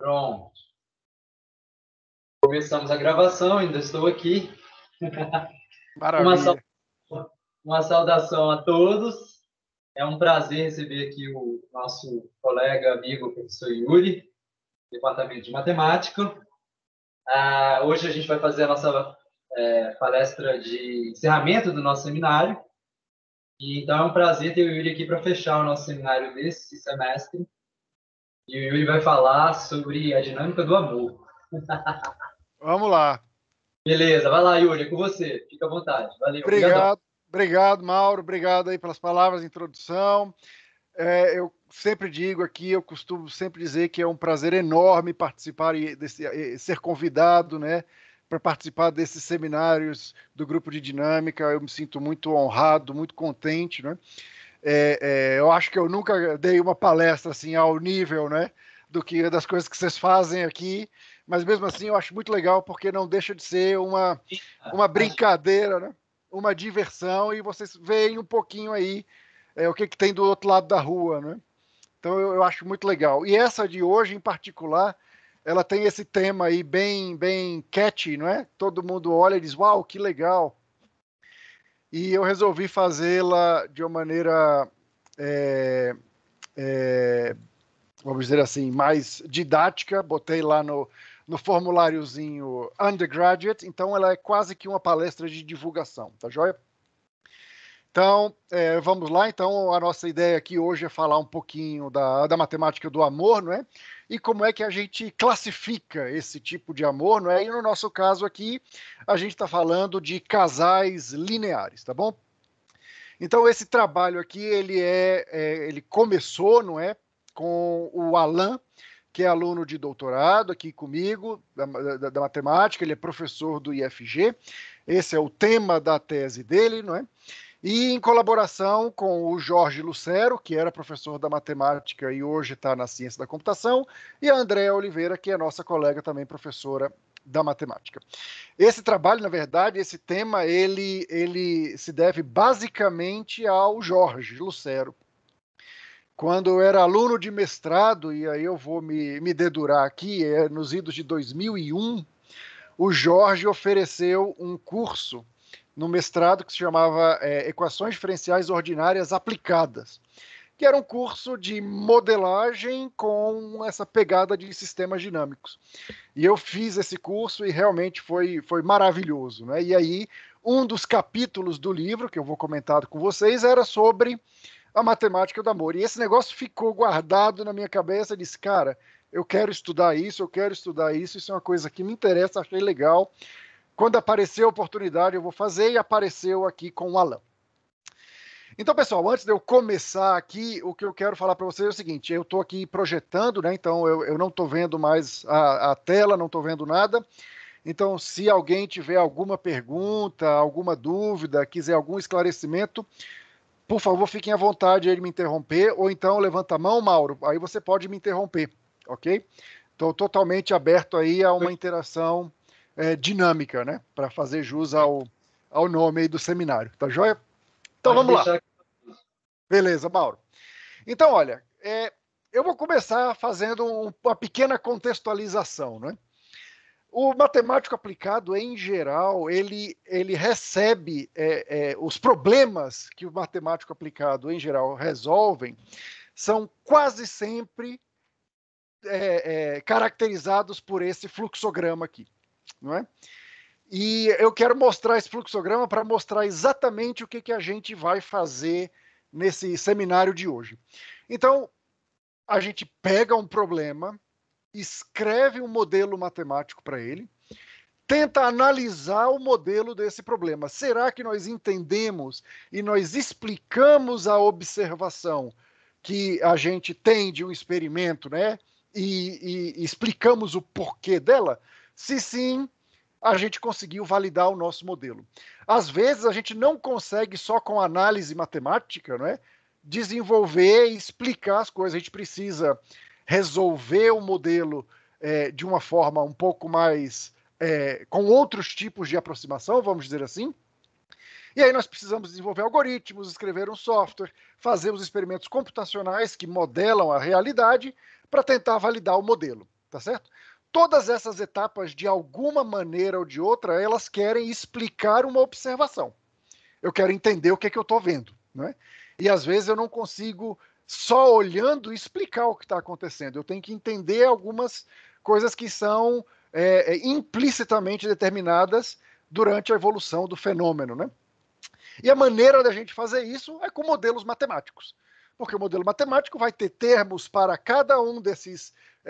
Pronto. Começamos a gravação, ainda estou aqui. Maravilha. Uma saudação a todos. É um prazer receber aqui o nosso colega, amigo, professor Yuri, do Departamento de Matemática. Hoje a gente vai fazer a nossa palestra de encerramento do nosso seminário. Então é um prazer ter o Yuri aqui para fechar o nosso seminário desse semestre. E o Yuri vai falar sobre a dinâmica do amor. Vamos lá. Beleza, vai lá, Yuri, é com você. Fica à vontade. Valeu, Obrigado, Mauro. Obrigado aí pelas palavras de introdução. Eu sempre digo aqui, eu costumo sempre dizer que é um prazer enorme participar ser convidado, né, para participar desses seminários do Grupo de Dinâmica. Eu me sinto muito honrado, muito contente, né? Eu acho que eu nunca dei uma palestra assim ao nível, né, das coisas que vocês fazem aqui, mas mesmo assim eu acho muito legal porque não deixa de ser uma brincadeira, né, uma diversão, e vocês veem um pouquinho aí o que tem do outro lado da rua, né? Então eu acho muito legal. E essa de hoje em particular, ela tem esse tema aí bem catchy, não é? Todo mundo olha e diz, uau, que legal. E eu resolvi fazê-la de uma maneira, vamos dizer assim, mais didática. Botei lá no formuláriozinho undergraduate, então ela é quase que uma palestra de divulgação, tá joia? Então, vamos lá. Então, a nossa ideia aqui hoje é falar um pouquinho da matemática do amor, não é? E como é que a gente classifica esse tipo de amor, não é? E no nosso caso aqui, a gente está falando de casais lineares, tá bom? Então, esse trabalho aqui, ele começou, não é? Com o Alan, que é aluno de doutorado aqui comigo, da matemática. Ele é professor do IFG. Esse é o tema da tese dele, não é? E em colaboração com o Jorge Lucero, que era professor da matemática e hoje está na ciência da computação, e a Andréa Oliveira, que é nossa colega também professora da matemática. Esse trabalho, na verdade, esse tema, ele se deve basicamente ao Jorge Lucero. Quando eu era aluno de mestrado, e aí eu vou me dedurar aqui, nos idos de 2001, o Jorge ofereceu um curso no mestrado que se chamava Equações Diferenciais Ordinárias Aplicadas, que era um curso de modelagem com essa pegada de sistemas dinâmicos. E eu fiz esse curso e realmente foi maravilhoso, né? E aí, um dos capítulos do livro, que eu vou comentar com vocês, era sobre a matemática do amor. E esse negócio ficou guardado na minha cabeça. Eu disse, cara, eu quero estudar isso, isso é uma coisa que me interessa, achei legal. Quando aparecer a oportunidade, eu vou fazer, e apareceu aqui com o Alan. Então, pessoal, antes de eu começar aqui, o que eu quero falar para vocês é o seguinte: eu estou aqui projetando, né? Então, eu não estou vendo mais a tela, não estou vendo nada. Então, se alguém tiver alguma pergunta, alguma dúvida, quiser algum esclarecimento, por favor, fiquem à vontade de me interromper, ou então levanta a mão, Mauro, aí você pode me interromper, ok? Estou totalmente aberto aí a uma interação dinâmica, né? Para fazer jus ao nome aí do seminário, tá joia? Então vamos lá. Beleza, Mauro. Então, olha, eu vou começar fazendo uma pequena contextualização, né? O matemático aplicado, em geral, ele recebe os problemas que o matemático aplicado, em geral, resolvem, são quase sempre caracterizados por esse fluxograma aqui, não é? E eu quero mostrar esse fluxograma para mostrar exatamente o que a gente vai fazer nesse seminário de hoje. Então, a gente pega um problema, escreve um modelo matemático para ele, tenta analisar o modelo desse problema. Será que nós entendemos e nós explicamos a observação que a gente tem de um experimento, né? E explicamos o porquê dela? Se sim, a gente conseguiu validar o nosso modelo. Às vezes, a gente não consegue só com análise matemática, não é? Desenvolver e explicar as coisas. A gente precisa resolver o modelo de uma forma um pouco mais com outros tipos de aproximação, vamos dizer assim. E aí nós precisamos desenvolver algoritmos, escrever um software, fazer os experimentos computacionais que modelam a realidade para tentar validar o modelo. tá certo? Todas essas etapas, de alguma maneira ou de outra, elas querem explicar uma observação. Eu quero entender o que é que eu estou vendo, né? E às vezes eu não consigo, só olhando, explicar o que está acontecendo. Eu tenho que entender algumas coisas que são implicitamente determinadas durante a evolução do fenômeno, né? E a maneira da gente fazer isso é com modelos matemáticos, porque o modelo matemático vai ter termos para cada um desses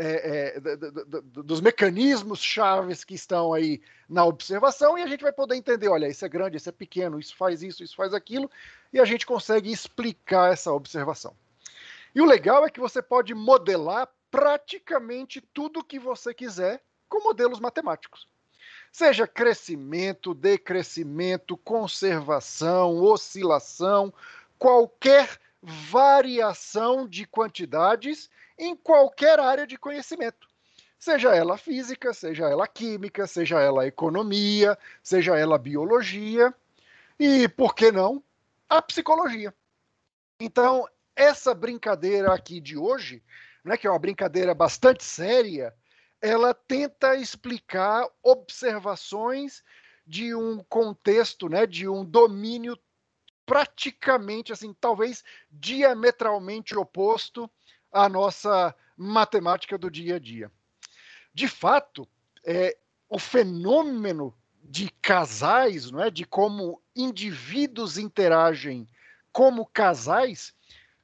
dos mecanismos chaves que estão aí na observação, e a gente vai poder entender, olha, isso é grande, isso é pequeno, isso faz aquilo, e a gente consegue explicar essa observação. E o legal é que você pode modelar praticamente tudo o que você quiser com modelos matemáticos. Seja crescimento, decrescimento, conservação, oscilação, qualquer variação de quantidades em qualquer área de conhecimento. Seja ela física, seja ela química, seja ela economia, seja ela biologia e, por que não, a psicologia. Então, essa brincadeira aqui de hoje, né, que é uma brincadeira bastante séria, ela tenta explicar observações de um contexto, né, de um domínio praticamente, assim, talvez diametralmente oposto à nossa matemática do dia a dia. De fato, o fenômeno de casais, não é, de como indivíduos interagem como casais,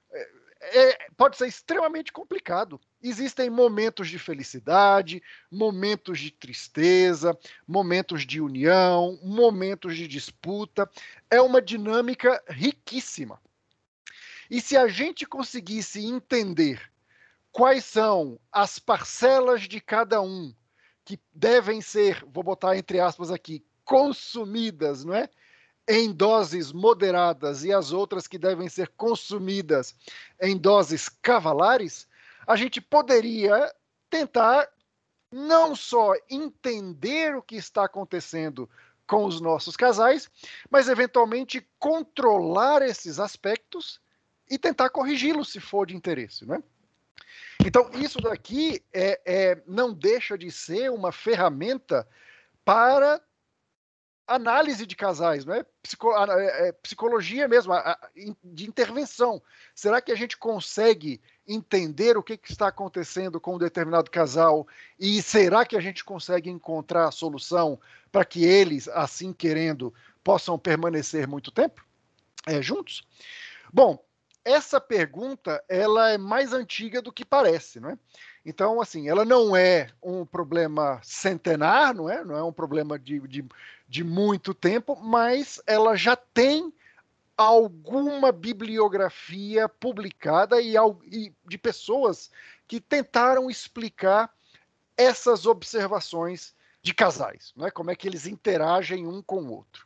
pode ser extremamente complicado. Existem momentos de felicidade, momentos de tristeza, momentos de união, momentos de disputa. É uma dinâmica riquíssima. E se a gente conseguisse entender quais são as parcelas de cada um que devem ser, vou botar entre aspas aqui, consumidas, não é? Em doses moderadas e as outras que devem ser consumidas em doses cavalares, a gente poderia tentar não só entender o que está acontecendo com os nossos casais, mas eventualmente controlar esses aspectos e tentar corrigi-los se for de interesse, né? Então, isso daqui não deixa de ser uma ferramenta para análise de casais, não é? Psicologia mesmo, de intervenção. Será que a gente consegue entender o que está acontecendo com um determinado casal e será que a gente consegue encontrar a solução para que eles, assim querendo, possam permanecer muito tempo juntos? Bom, essa pergunta ela é mais antiga do que parece, não é? Então, assim, ela não é um problema centenar, não é um problema de muito tempo, mas ela já tem alguma bibliografia publicada e de pessoas que tentaram explicar essas observações de casais, não é? Como é que eles interagem um com o outro.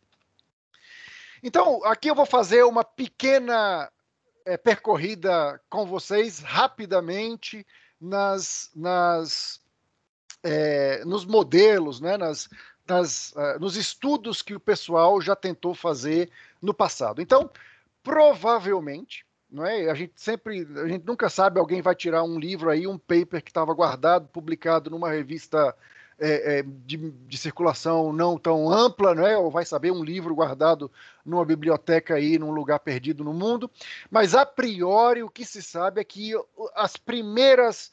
Então, aqui eu vou fazer uma pequena percorrida com vocês rapidamente nos modelos, né, nos estudos que o pessoal já tentou fazer no passado. Então, provavelmente, não é? A gente nunca sabe, alguém vai tirar um livro aí, um paper que estava guardado, publicado numa revista de circulação não tão ampla, né? Ou vai saber, um livro guardado numa biblioteca aí, num lugar perdido no mundo. Mas, a priori, o que se sabe é que as primeiras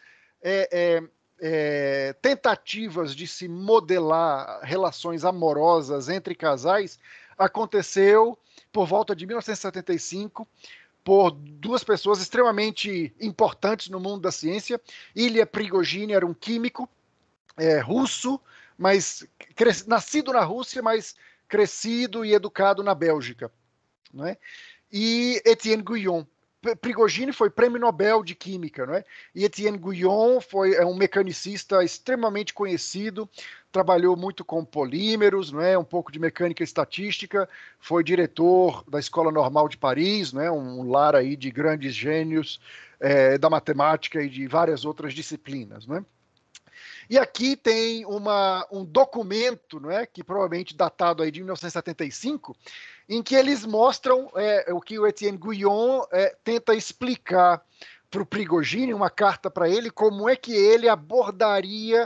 tentativas de se modelar relações amorosas entre casais aconteceu por volta de 1975, por duas pessoas extremamente importantes no mundo da ciência. Ilya Prigogine era um químico russo, mas nascido na Rússia, mas crescido e educado na Bélgica, não é? E Etienne Guillon. Prigogine foi prêmio Nobel de Química, não é? E Etienne Guillon é um mecanicista extremamente conhecido, trabalhou muito com polímeros, não é? Um pouco de mecânica estatística, foi diretor da Escola Normal de Paris, não é? Um lar aí de grandes gênios da matemática e de várias outras disciplinas, não é? E aqui tem um documento, não é, que provavelmente datado aí de 1975, em que eles mostram o que o Etienne Guillon tenta explicar para o Prigogine, uma carta para ele, como é que ele abordaria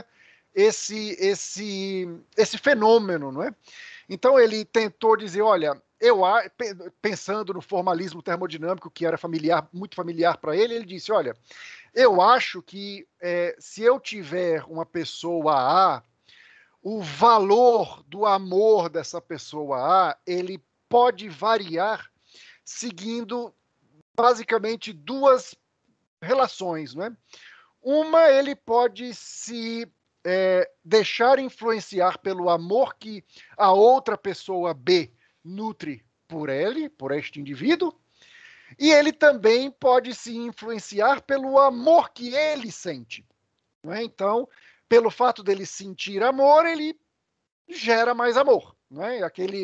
esse fenômeno, não é? Então ele tentou dizer, olha, pensando no formalismo termodinâmico que era muito familiar para ele, ele disse, olha, eu acho que se eu tiver uma pessoa A, o valor do amor dessa pessoa A, ele pode variar seguindo basicamente duas relações, não é? Uma, ele pode se deixar influenciar pelo amor que a outra pessoa B nutre por ele, por este indivíduo, e ele também pode se influenciar pelo amor que ele sente. Não é? Então, pelo fato dele sentir amor, ele gera mais amor. Não é?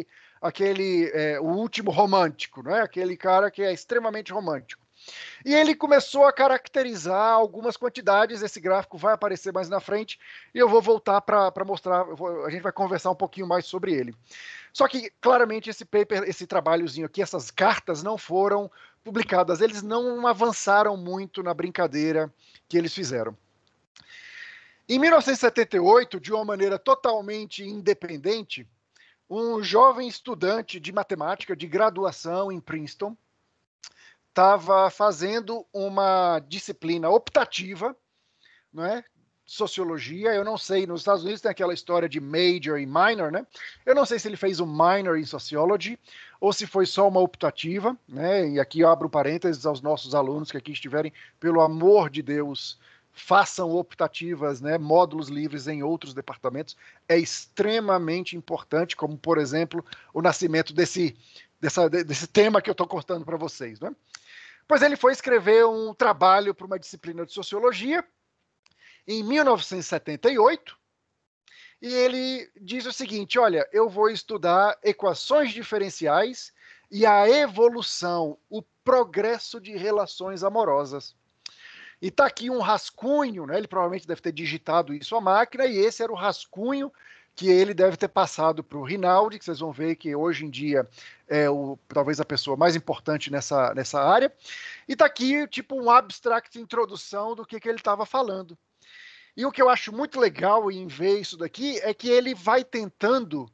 O último romântico, não é? Aquele cara que é extremamente romântico. E ele começou a caracterizar algumas quantidades, esse gráfico vai aparecer mais na frente, e eu vou voltar para mostrar, a gente vai conversar um pouquinho mais sobre ele. Só que, claramente, esse trabalhozinho aqui, essas cartas não foram publicadas, eles não avançaram muito na brincadeira que eles fizeram. Em 1978, de uma maneira totalmente independente, um jovem estudante de matemática de graduação em Princeton estava fazendo uma disciplina optativa, não é? Sociologia. Eu não sei, nos Estados Unidos tem aquela história de major e minor, né? Eu não sei se ele fez um minor em sociology ou se foi só uma optativa, né? E aqui eu abro parênteses aos nossos alunos que aqui estiverem, pelo amor de Deus, façam optativas, né? Módulos livres em outros departamentos. É extremamente importante, como, por exemplo, o nascimento desse tema que eu estou cortando para vocês, né? Pois ele foi escrever um trabalho para uma disciplina de sociologia em 1978, e ele diz o seguinte, olha, eu vou estudar equações diferenciais e a evolução, o progresso de relações amorosas. E está aqui um rascunho, né? Ele provavelmente deve ter digitado isso à máquina, e esse era o rascunho que ele deve ter passado para o Rinaldi, que vocês vão ver que hoje em dia é talvez a pessoa mais importante nessa área. E está aqui tipo um abstract introdução do que ele estava falando. E o que eu acho muito legal em ver isso daqui é que ele vai tentando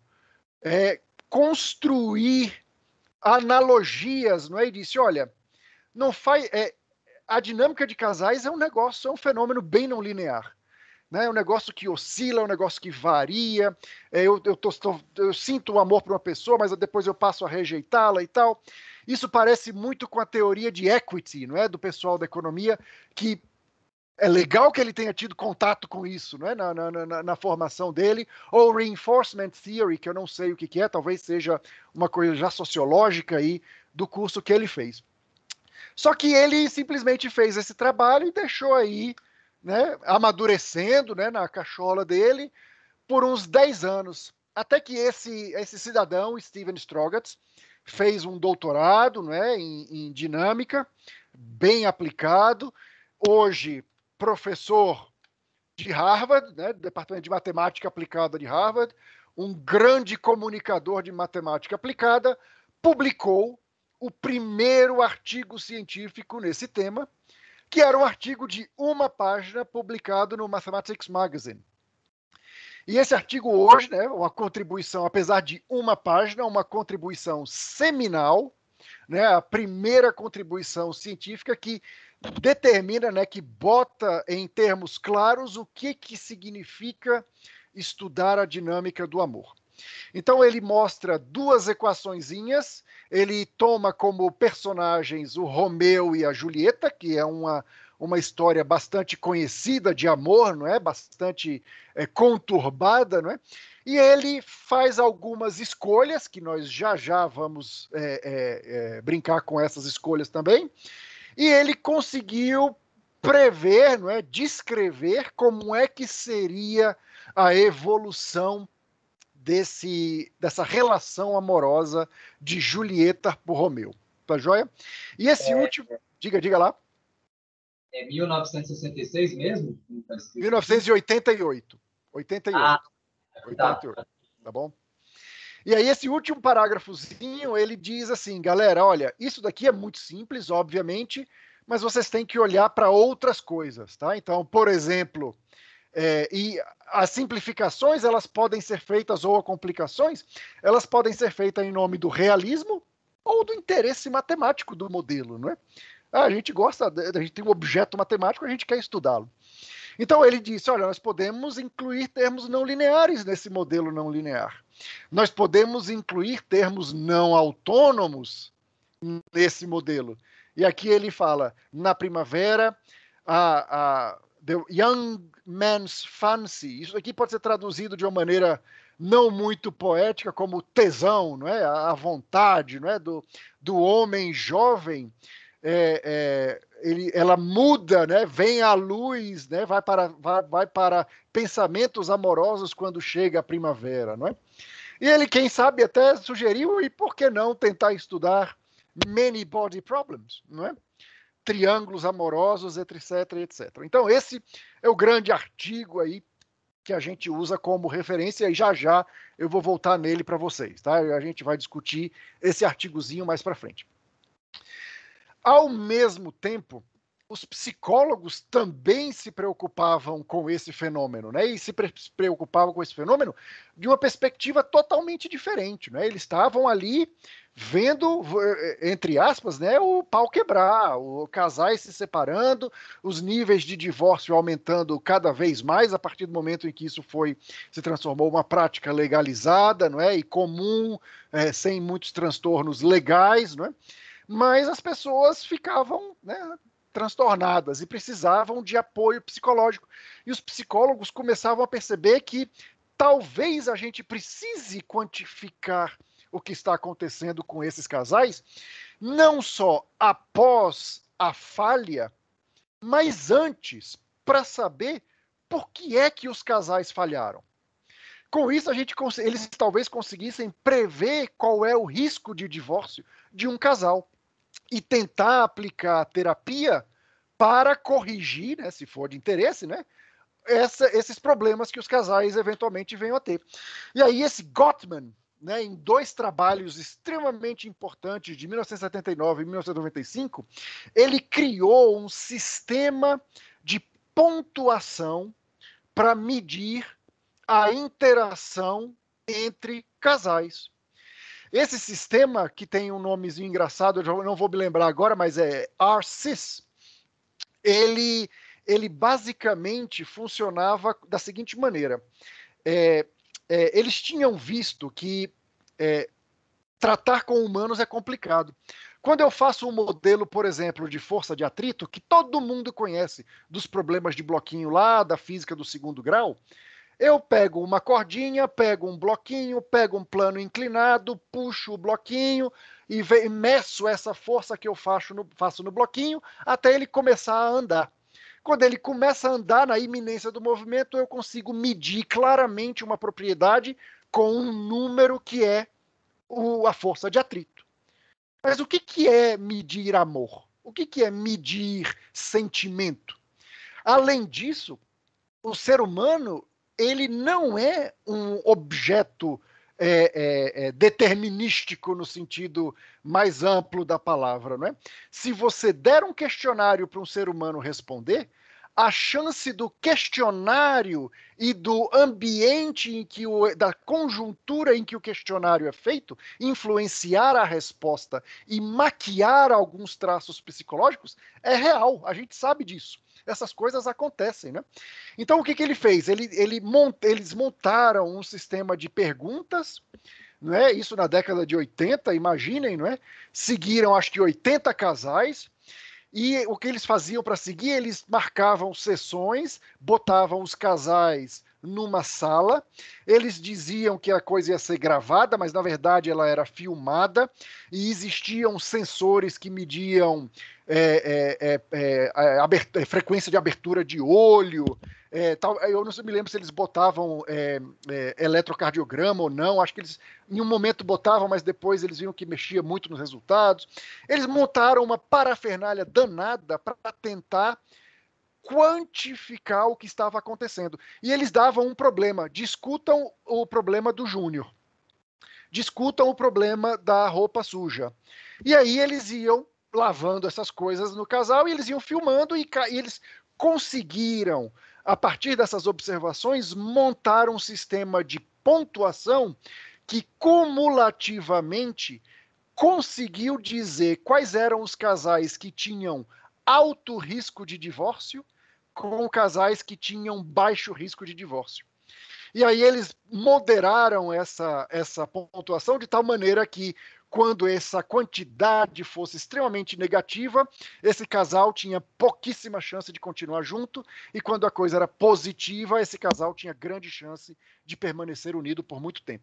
construir analogias, não é? E disse, olha, não faz, a dinâmica de casais é um fenômeno bem não linear. Né? É um negócio que oscila, é um negócio que varia. Eu sinto o amor por uma pessoa, mas depois eu passo a rejeitá-la e tal. Isso parece muito com a teoria de equity, não é? Do pessoal da economia, que é legal que ele tenha tido contato com isso, não é? Na formação dele, ou reinforcement theory, que eu não sei o que é, talvez seja uma coisa já sociológica aí do curso que ele fez. Só que ele simplesmente fez esse trabalho e deixou aí, né, amadurecendo, né, na cachola dele por uns 10 anos. Até que esse cidadão, Steven Strogatz, fez um doutorado, né, em dinâmica, bem aplicado. Hoje, professor de Harvard, né, do Departamento de Matemática Aplicada de Harvard, um grande comunicador de matemática aplicada, publicou o primeiro artigo científico nesse tema, que era um artigo de uma página publicado no Mathematics Magazine. E esse artigo hoje, né, uma contribuição, apesar de uma página, uma contribuição seminal, né, a primeira contribuição científica que determina, né, que bota em termos claros o que significa estudar a dinâmica do amor. Então ele mostra duas equaçõezinhas, ele toma como personagens o Romeu e a Julieta, que é uma história bastante conhecida de amor, não é? Bastante conturbada, não é? E ele faz algumas escolhas, que nós já vamos brincar com essas escolhas também, e ele conseguiu prever, não é? Descrever como é que seria a evolução dessa relação amorosa de Julieta por Romeu. Tá joia? E esse último... Diga lá. É 1966 mesmo? 1988. 88. Ah, 88. Tá bom? E aí esse último parágrafozinho, ele diz assim, galera, olha, isso daqui é muito simples, obviamente, mas vocês têm que olhar para outras coisas, tá? Então, por exemplo, e as simplificações, elas podem ser feitas, ou as complicações, elas podem ser feitas em nome do realismo ou do interesse matemático do modelo, não é? A gente gosta, a gente tem um objeto matemático, a gente quer estudá-lo. Então ele disse, olha, nós podemos incluir termos não lineares nesse modelo não linear. Nós podemos incluir termos não autônomos nesse modelo. E aqui ele fala, na primavera, the young man's fancy. Isso aqui pode ser traduzido de uma maneira não muito poética, como tesão, não é? A vontade, não é? Do homem jovem. Ela muda, né? Vem à luz, né? Vai para pensamentos amorosos quando chega a primavera, não é? E ele, quem sabe, até sugeriu, e por que não tentar estudar many body problems, não é? Triângulos amorosos, etc, etc. Então, esse é o grande artigo aí que a gente usa como referência, e já já eu vou voltar nele para vocês, tá? A gente vai discutir esse artigozinho mais para frente. Ao mesmo tempo, os psicólogos também se preocupavam com esse fenômeno, né? E se preocupavam com esse fenômeno de uma perspectiva totalmente diferente, né? Eles estavam ali vendo, entre aspas, né, o pau quebrar, os casais se separando, os níveis de divórcio aumentando cada vez mais a partir do momento em que isso se transformou uma prática legalizada, não é? E comum, sem muitos transtornos legais, não é? Mas as pessoas ficavam, né, transtornadas e precisavam de apoio psicológico. E os psicólogos começavam a perceber que talvez a gente precise quantificar o que está acontecendo com esses casais, não só após a falha, mas antes, para saber por que é que os casais falharam. Com isso, eles talvez conseguissem prever qual é o risco de divórcio de um casal e tentar aplicar terapia para corrigir, né, se for de interesse, né, esses problemas que os casais eventualmente venham a ter. E aí esse Gottman, né, em 2 trabalhos extremamente importantes de 1979 e 1995, ele criou um sistema de pontuação para medir a interação entre casais. Esse sistema, que tem um nomezinho engraçado, eu não vou me lembrar agora, mas é RSIS, ele basicamente funcionava da seguinte maneira. Eles tinham visto que tratar com humanos é complicado. Quando eu faço um modelo, por exemplo, de força de atrito, que todo mundo conhece dos problemas de bloquinho lá, da física do 2º grau, eu pego uma cordinha, pego um bloquinho, pego um plano inclinado, puxo o bloquinho e meço essa força que eu faço no bloquinho até ele começar a andar. Quando ele começa a andar na iminência do movimento, eu consigo medir claramente uma propriedade com um número que é a força de atrito. Mas o que é medir amor? O que é medir sentimento? Além disso, o ser humano, ele não é um objeto determinístico no sentido mais amplo da palavra, não é? Se você der um questionário para um ser humano responder, a chance do questionário e do ambiente da conjuntura em que o questionário é feito influenciar a resposta e maquiar alguns traços psicológicos é real, a gente sabe disso. Essas coisas acontecem, né? Então, o que ele fez? Eles montaram um sistema de perguntas, não é? Isso na década de 80, imaginem, não é? Seguiram, acho que 80 casais, e o que eles faziam para seguir? Eles marcavam sessões, botavam os casais numa sala, eles diziam que a coisa ia ser gravada, mas na verdade ela era filmada, e existiam sensores que mediam frequência de abertura de olho, eu não me lembro se eles botavam eletrocardiograma ou não, acho que eles em um momento botavam, mas depois eles viram que mexia muito nos resultados. Eles montaram uma parafernália danada para tentar quantificar o que estava acontecendo. E eles davam um problema. Discutam o problema do Júnior. Discutam o problema da roupa suja. E aí eles iam lavando essas coisas no casal, e eles iam filmando, e eles conseguiram, a partir dessas observações, montar um sistema de pontuação que cumulativamente conseguiu dizer quais eram os casais que tinham alto risco de divórcio com casais que tinham baixo risco de divórcio. E aí eles moderaram essa pontuação de tal maneira que, quando essa quantidade fosse extremamente negativa, esse casal tinha pouquíssima chance de continuar junto, e quando a coisa era positiva, esse casal tinha grande chance de permanecer unido por muito tempo.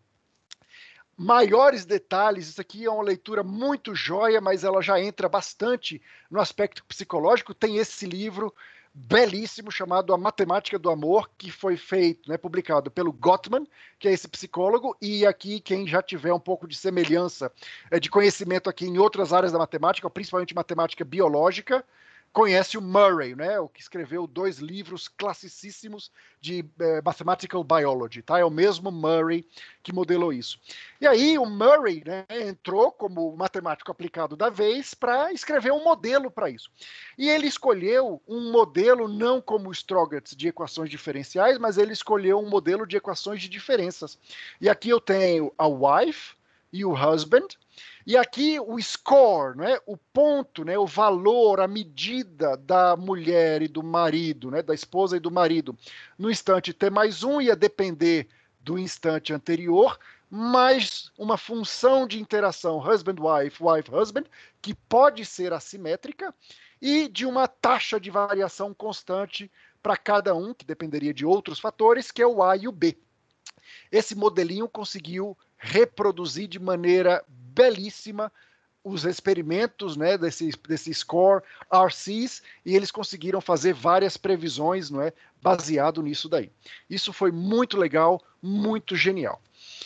Maiores detalhes, isso aqui é uma leitura muito joia, mas ela já entra bastante no aspecto psicológico. Tem esse livro belíssimo chamado A Matemática do Amor, que foi feito, né, publicado pelo Gottman, que é esse psicólogo, e aqui quem já tiver um pouco de semelhança, de conhecimento aqui em outras áreas da matemática, principalmente matemática biológica, conhece o Murray, né, o que escreveu 2 livros classicíssimos de Mathematical Biology, tá? É o mesmo Murray que modelou isso. E aí o Murray, né, entrou como matemático aplicado da vez para escrever um modelo para isso. E ele escolheu um modelo não como Strogatz de equações diferenciais, mas ele escolheu um modelo de equações de diferenças. E aqui eu tenho a wife e o husband, e aqui o score, né, o ponto, né, o valor, a medida da mulher e do marido, né, da esposa e do marido, no instante t mais 1 ia depender do instante anterior, mais uma função de interação husband-wife, wife-husband, que pode ser assimétrica, e de uma taxa de variação constante para cada um, que dependeria de outros fatores, que é o A e o B. Esse modelinho conseguiu reproduzir de maneira belíssima os experimentos, né, desse score RCs, e eles conseguiram fazer várias previsões, não é, baseado nisso daí. Isso foi muito legal, muito genial.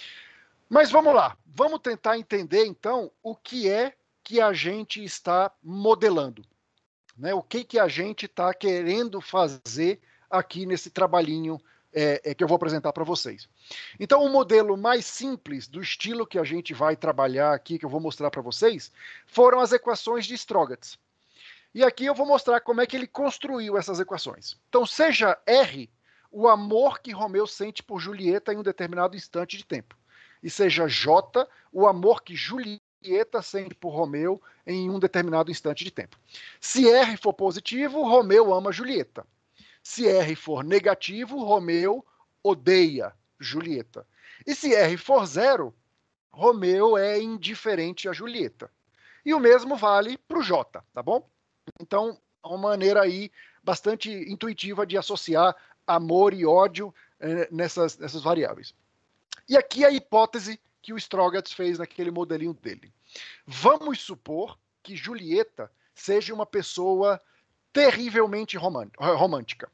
Mas vamos lá, vamos tentar entender então o que é que a gente está modelando, né? O que a gente está querendo fazer aqui nesse trabalhinho que eu vou apresentar para vocês. Então, o modelo mais simples do estilo que a gente vai trabalhar aqui, que eu vou mostrar para vocês, foram as equações de Strogatz. E aqui eu vou mostrar como é que ele construiu essas equações. Então, seja R o amor que Romeu sente por Julieta em um determinado instante de tempo. E seja J o amor que Julieta sente por Romeu em um determinado instante de tempo. Se R for positivo, Romeu ama Julieta. Se R for negativo, Romeu odeia Julieta. E se R for 0, Romeu é indiferente a Julieta. E o mesmo vale para o J, tá bom? Então, é uma maneira aí bastante intuitiva de associar amor e ódio nessas variáveis. E aqui a hipótese que o Strogatz fez naquele modelinho dele. Vamos supor que Julieta seja uma pessoa terrivelmente romântica.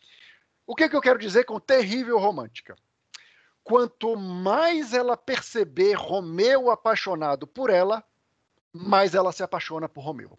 O que eu quero dizer com terrível romântica? Quanto mais ela perceber Romeu apaixonado por ela, mais ela se apaixona por Romeu.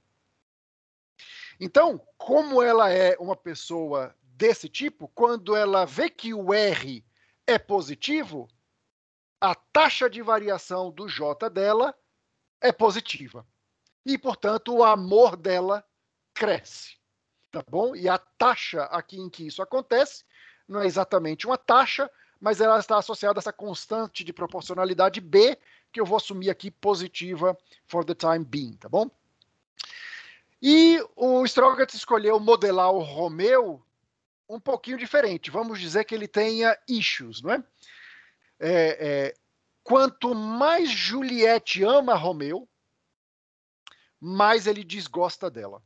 Então, como ela é uma pessoa desse tipo, quando ela vê que o R é positivo, a taxa de variação do J dela é positiva. E, portanto, o amor dela cresce. Tá bom? E a taxa aqui em que isso acontece não é exatamente uma taxa, mas ela está associada a essa constante de proporcionalidade B, que eu vou assumir aqui positiva for the time being, tá bom? E o Strogatz escolheu modelar o Romeu um pouquinho diferente. Vamos dizer que ele tenha issues, não é? Quanto mais Juliette ama Romeu, mais ele desgosta dela.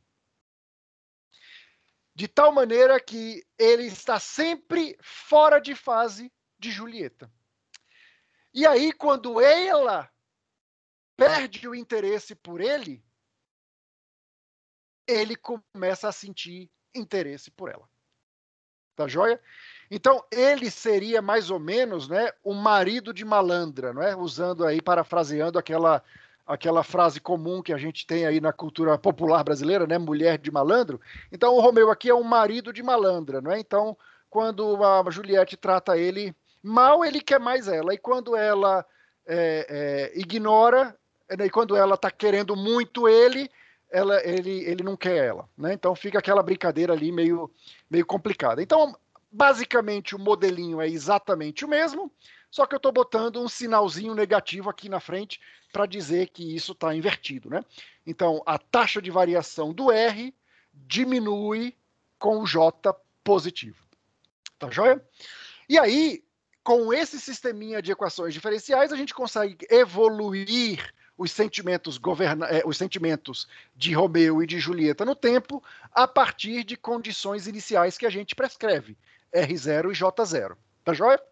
De tal maneira que ele está sempre fora de fase de Julieta. E aí, quando ela perde o interesse por ele, ele começa a sentir interesse por ela. Tá joia? Então, ele seria mais ou menos, né, o marido de malandra, não é? Usando aí, parafraseando aquela frase comum que a gente tem aí na cultura popular brasileira, né? Mulher de malandro. Então, o Romeu aqui é um marido de malandra, não é? Então, quando a Juliette trata ele mal, ele quer mais ela. E quando ela ignora, e quando ela está querendo muito ele, ele não quer ela, né? Então fica aquela brincadeira ali meio complicada. Então, basicamente, o modelinho é exatamente o mesmo, só que eu estou botando um sinalzinho negativo aqui na frente para dizer que isso está invertido, né? Então, a taxa de variação do R diminui com o J positivo. Tá joia? E aí, com esse sisteminha de equações diferenciais, a gente consegue evoluir os sentimentos de Romeu e de Julieta no tempo a partir de condições iniciais que a gente prescreve, R0 e J0. Tá joia?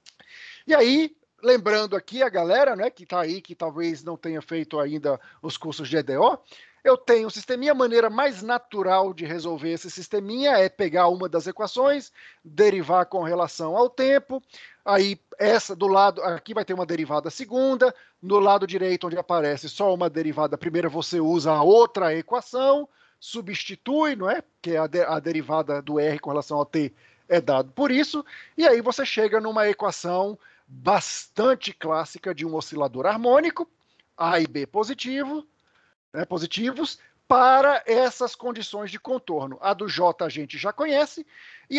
E aí, lembrando aqui a galera, né, que está aí, que talvez não tenha feito ainda os cursos de EDO, eu tenho um sisteminha, a maneira mais natural de resolver esse sisteminha é pegar uma das equações, derivar com relação ao tempo, aí essa do lado, aqui vai ter uma derivada segunda, no lado direito onde aparece só uma derivada primeira, você usa a outra equação, substitui, não é? Que é a derivada do R com relação ao T é dado por isso, e aí você chega numa equação bastante clássica de um oscilador harmônico, A e B positivo, né, positivos, para essas condições de contorno. A do J a gente já conhece, e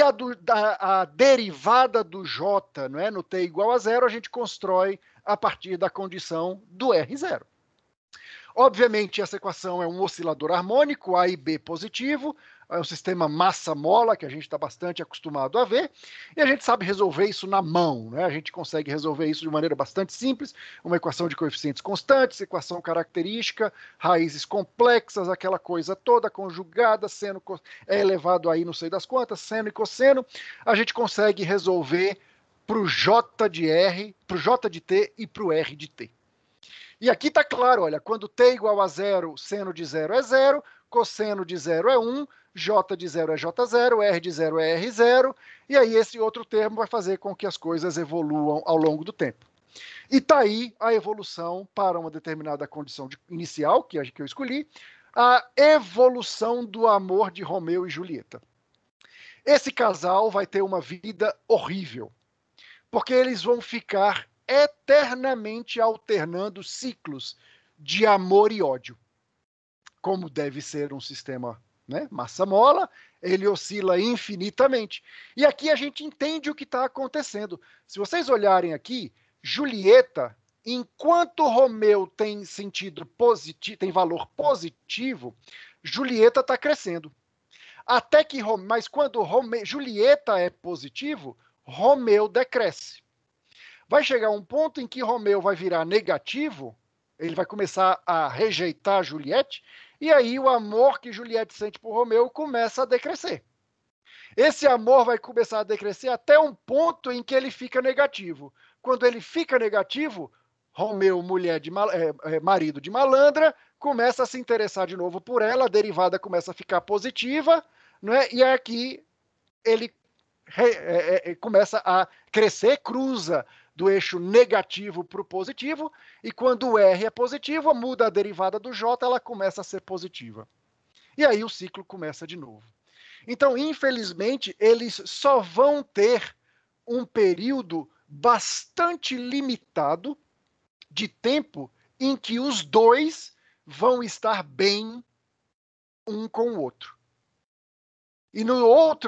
a derivada do J, né, no T igual a zero, a gente constrói a partir da condição do R0. Obviamente, essa equação é um oscilador harmônico, A e B positivo, é um sistema massa-mola, que a gente está bastante acostumado a ver, e a gente sabe resolver isso na mão, né? A gente consegue resolver isso de maneira bastante simples, uma equação de coeficientes constantes, equação característica, raízes complexas, aquela coisa toda conjugada, seno é elevado aí não sei das quantas, seno e cosseno, a gente consegue resolver para o J de R, para o J de T e para o R de T. E aqui está claro, olha, quando T igual a zero, seno de zero é zero, cosseno de zero é 1, J de zero é J0, R de zero é R0, e aí esse outro termo vai fazer com que as coisas evoluam ao longo do tempo. E está aí a evolução para uma determinada condição inicial, que eu escolhi, a evolução do amor de Romeu e Julieta. Esse casal vai ter uma vida horrível, porque eles vão ficar eternamente alternando ciclos de amor e ódio. Como deve ser um sistema, né, massa-mola, ele oscila infinitamente. E aqui a gente entende o que está acontecendo. Se vocês olharem aqui, Julieta, enquanto Romeu tem sentido positivo, tem valor positivo, Julieta está crescendo. Até que, mas quando Julieta é positivo, Romeu decresce. Vai chegar um ponto em que Romeu vai virar negativo, ele vai começar a rejeitar Juliette, e aí o amor que Juliette sente por Romeu começa a decrescer. Esse amor vai começar a decrescer até um ponto em que ele fica negativo. Quando ele fica negativo, Romeu, marido de malandra, começa a se interessar de novo por ela, a derivada começa a ficar positiva, né? E aqui ele começa a crescer, cruza do eixo negativo para o positivo, e quando o R é positivo, muda a derivada do J, ela começa a ser positiva. E aí o ciclo começa de novo. Então, infelizmente, eles só vão ter um período bastante limitado de tempo em que os dois vão estar bem um com o outro. E na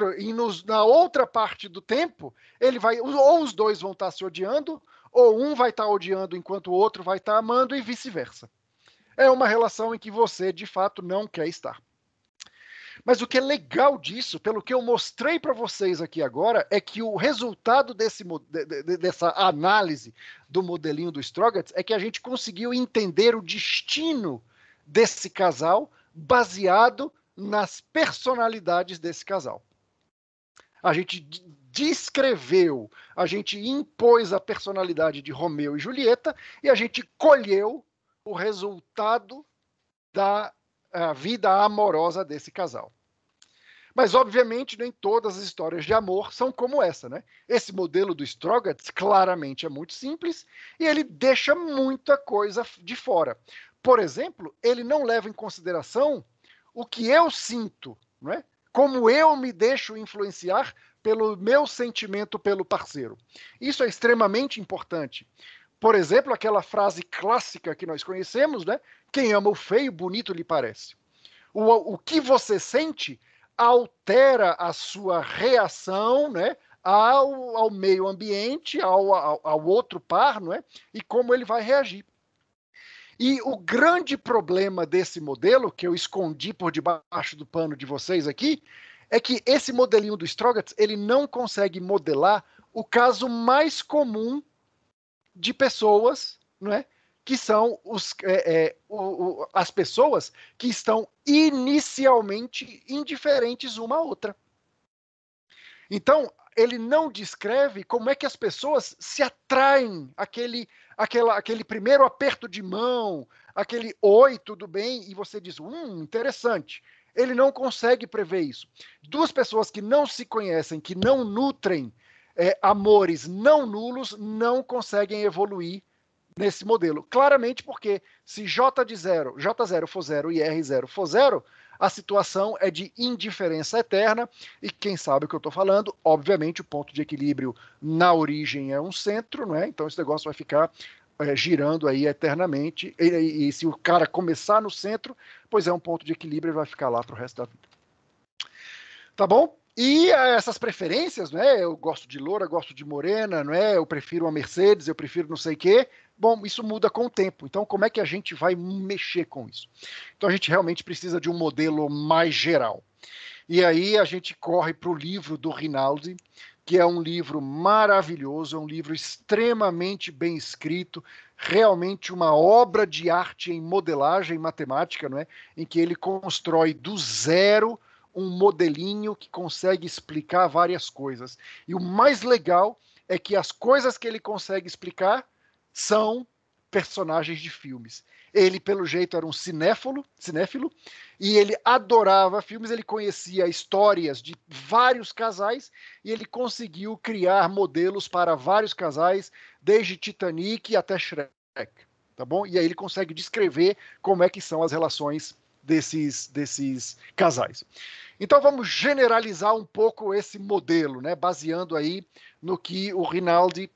outra parte do tempo, ou os dois vão estar se odiando, ou um vai estar odiando enquanto o outro vai estar amando, e vice-versa. É uma relação em que você, de fato, não quer estar. Mas o que é legal disso, pelo que eu mostrei para vocês aqui agora, é que o resultado dessa análise do modelinho do Strogatz é que a gente conseguiu entender o destino desse casal baseado nas personalidades desse casal. A gente descreveu, a gente impôs a personalidade de Romeu e Julieta e a gente colheu o resultado da vida amorosa desse casal. Mas, obviamente, nem todas as histórias de amor são como essa, né? Esse modelo do Strogatz claramente é muito simples e ele deixa muita coisa de fora. Por exemplo, ele não leva em consideração o que eu sinto, não é? Como eu me deixo influenciar pelo meu sentimento pelo parceiro. Isso é extremamente importante. Por exemplo, aquela frase clássica que nós conhecemos, né? Quem ama o feio, bonito lhe parece. O que você sente altera a sua reação, né, ao meio ambiente, ao outro par, não é? E como ele vai reagir. E o grande problema desse modelo, que eu escondi por debaixo do pano de vocês aqui, é que esse modelinho do Strogatz, ele não consegue modelar o caso mais comum de pessoas, não é? Que são as pessoas que estão inicialmente indiferentes uma à outra. Então, ele não descreve como é que as pessoas se atraem, aquele primeiro aperto de mão, aquele oi, tudo bem, e você diz, interessante. Ele não consegue prever isso. Duas pessoas que não se conhecem, que não nutrem amores não nulos, não conseguem evoluir nesse modelo. Claramente porque se J de 0, J0 for 0 e R0 for 0, a situação é de indiferença eterna, e quem sabe o que eu estou falando, obviamente o ponto de equilíbrio na origem é um centro, não é? Então esse negócio vai ficar girando aí eternamente, e se o cara começar no centro, pois é um ponto de equilíbrio e vai ficar lá para o resto da vida. Tá bom? E essas preferências, né? Eu gosto de loura, gosto de morena, não é? Eu prefiro uma Mercedes, eu prefiro não sei o quê. Bom, isso muda com o tempo. Então, como é que a gente vai mexer com isso? Então, a gente realmente precisa de um modelo mais geral. E aí a gente corre para o livro do Rinaldi, que é um livro maravilhoso, é um livro extremamente bem escrito, realmente uma obra de arte em modelagem matemática, não é? Em que ele constrói do zero um modelinho que consegue explicar várias coisas. E o mais legal é que as coisas que ele consegue explicar são personagens de filmes. Ele, pelo jeito, era um cinéfilo, e ele adorava filmes, ele conhecia histórias de vários casais, e ele conseguiu criar modelos para vários casais, desde Titanic até Shrek, tá bom? E aí ele consegue descrever como é que são as relações desses casais. Então vamos generalizar um pouco esse modelo, né, baseando aí no que o Rinaldi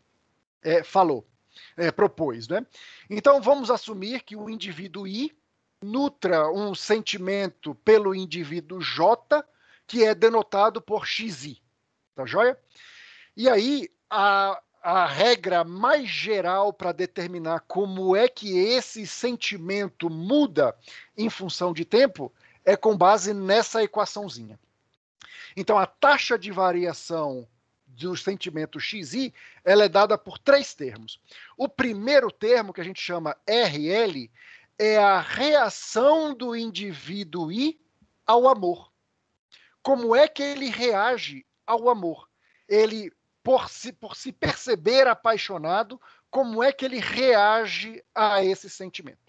propôs, né? Então vamos assumir que o indivíduo I nutra um sentimento pelo indivíduo J, que é denotado por XI, tá joia? E aí a regra mais geral para determinar como é que esse sentimento muda em função de tempo é com base nessa equaçãozinha. Então, a taxa de variação do sentimento XI, ela é dada por 3 termos. O primeiro termo, que a gente chama RL, é a reação do indivíduo I ao amor. Como é que ele reage ao amor? Ele, por se perceber apaixonado, como é que ele reage a esse sentimento?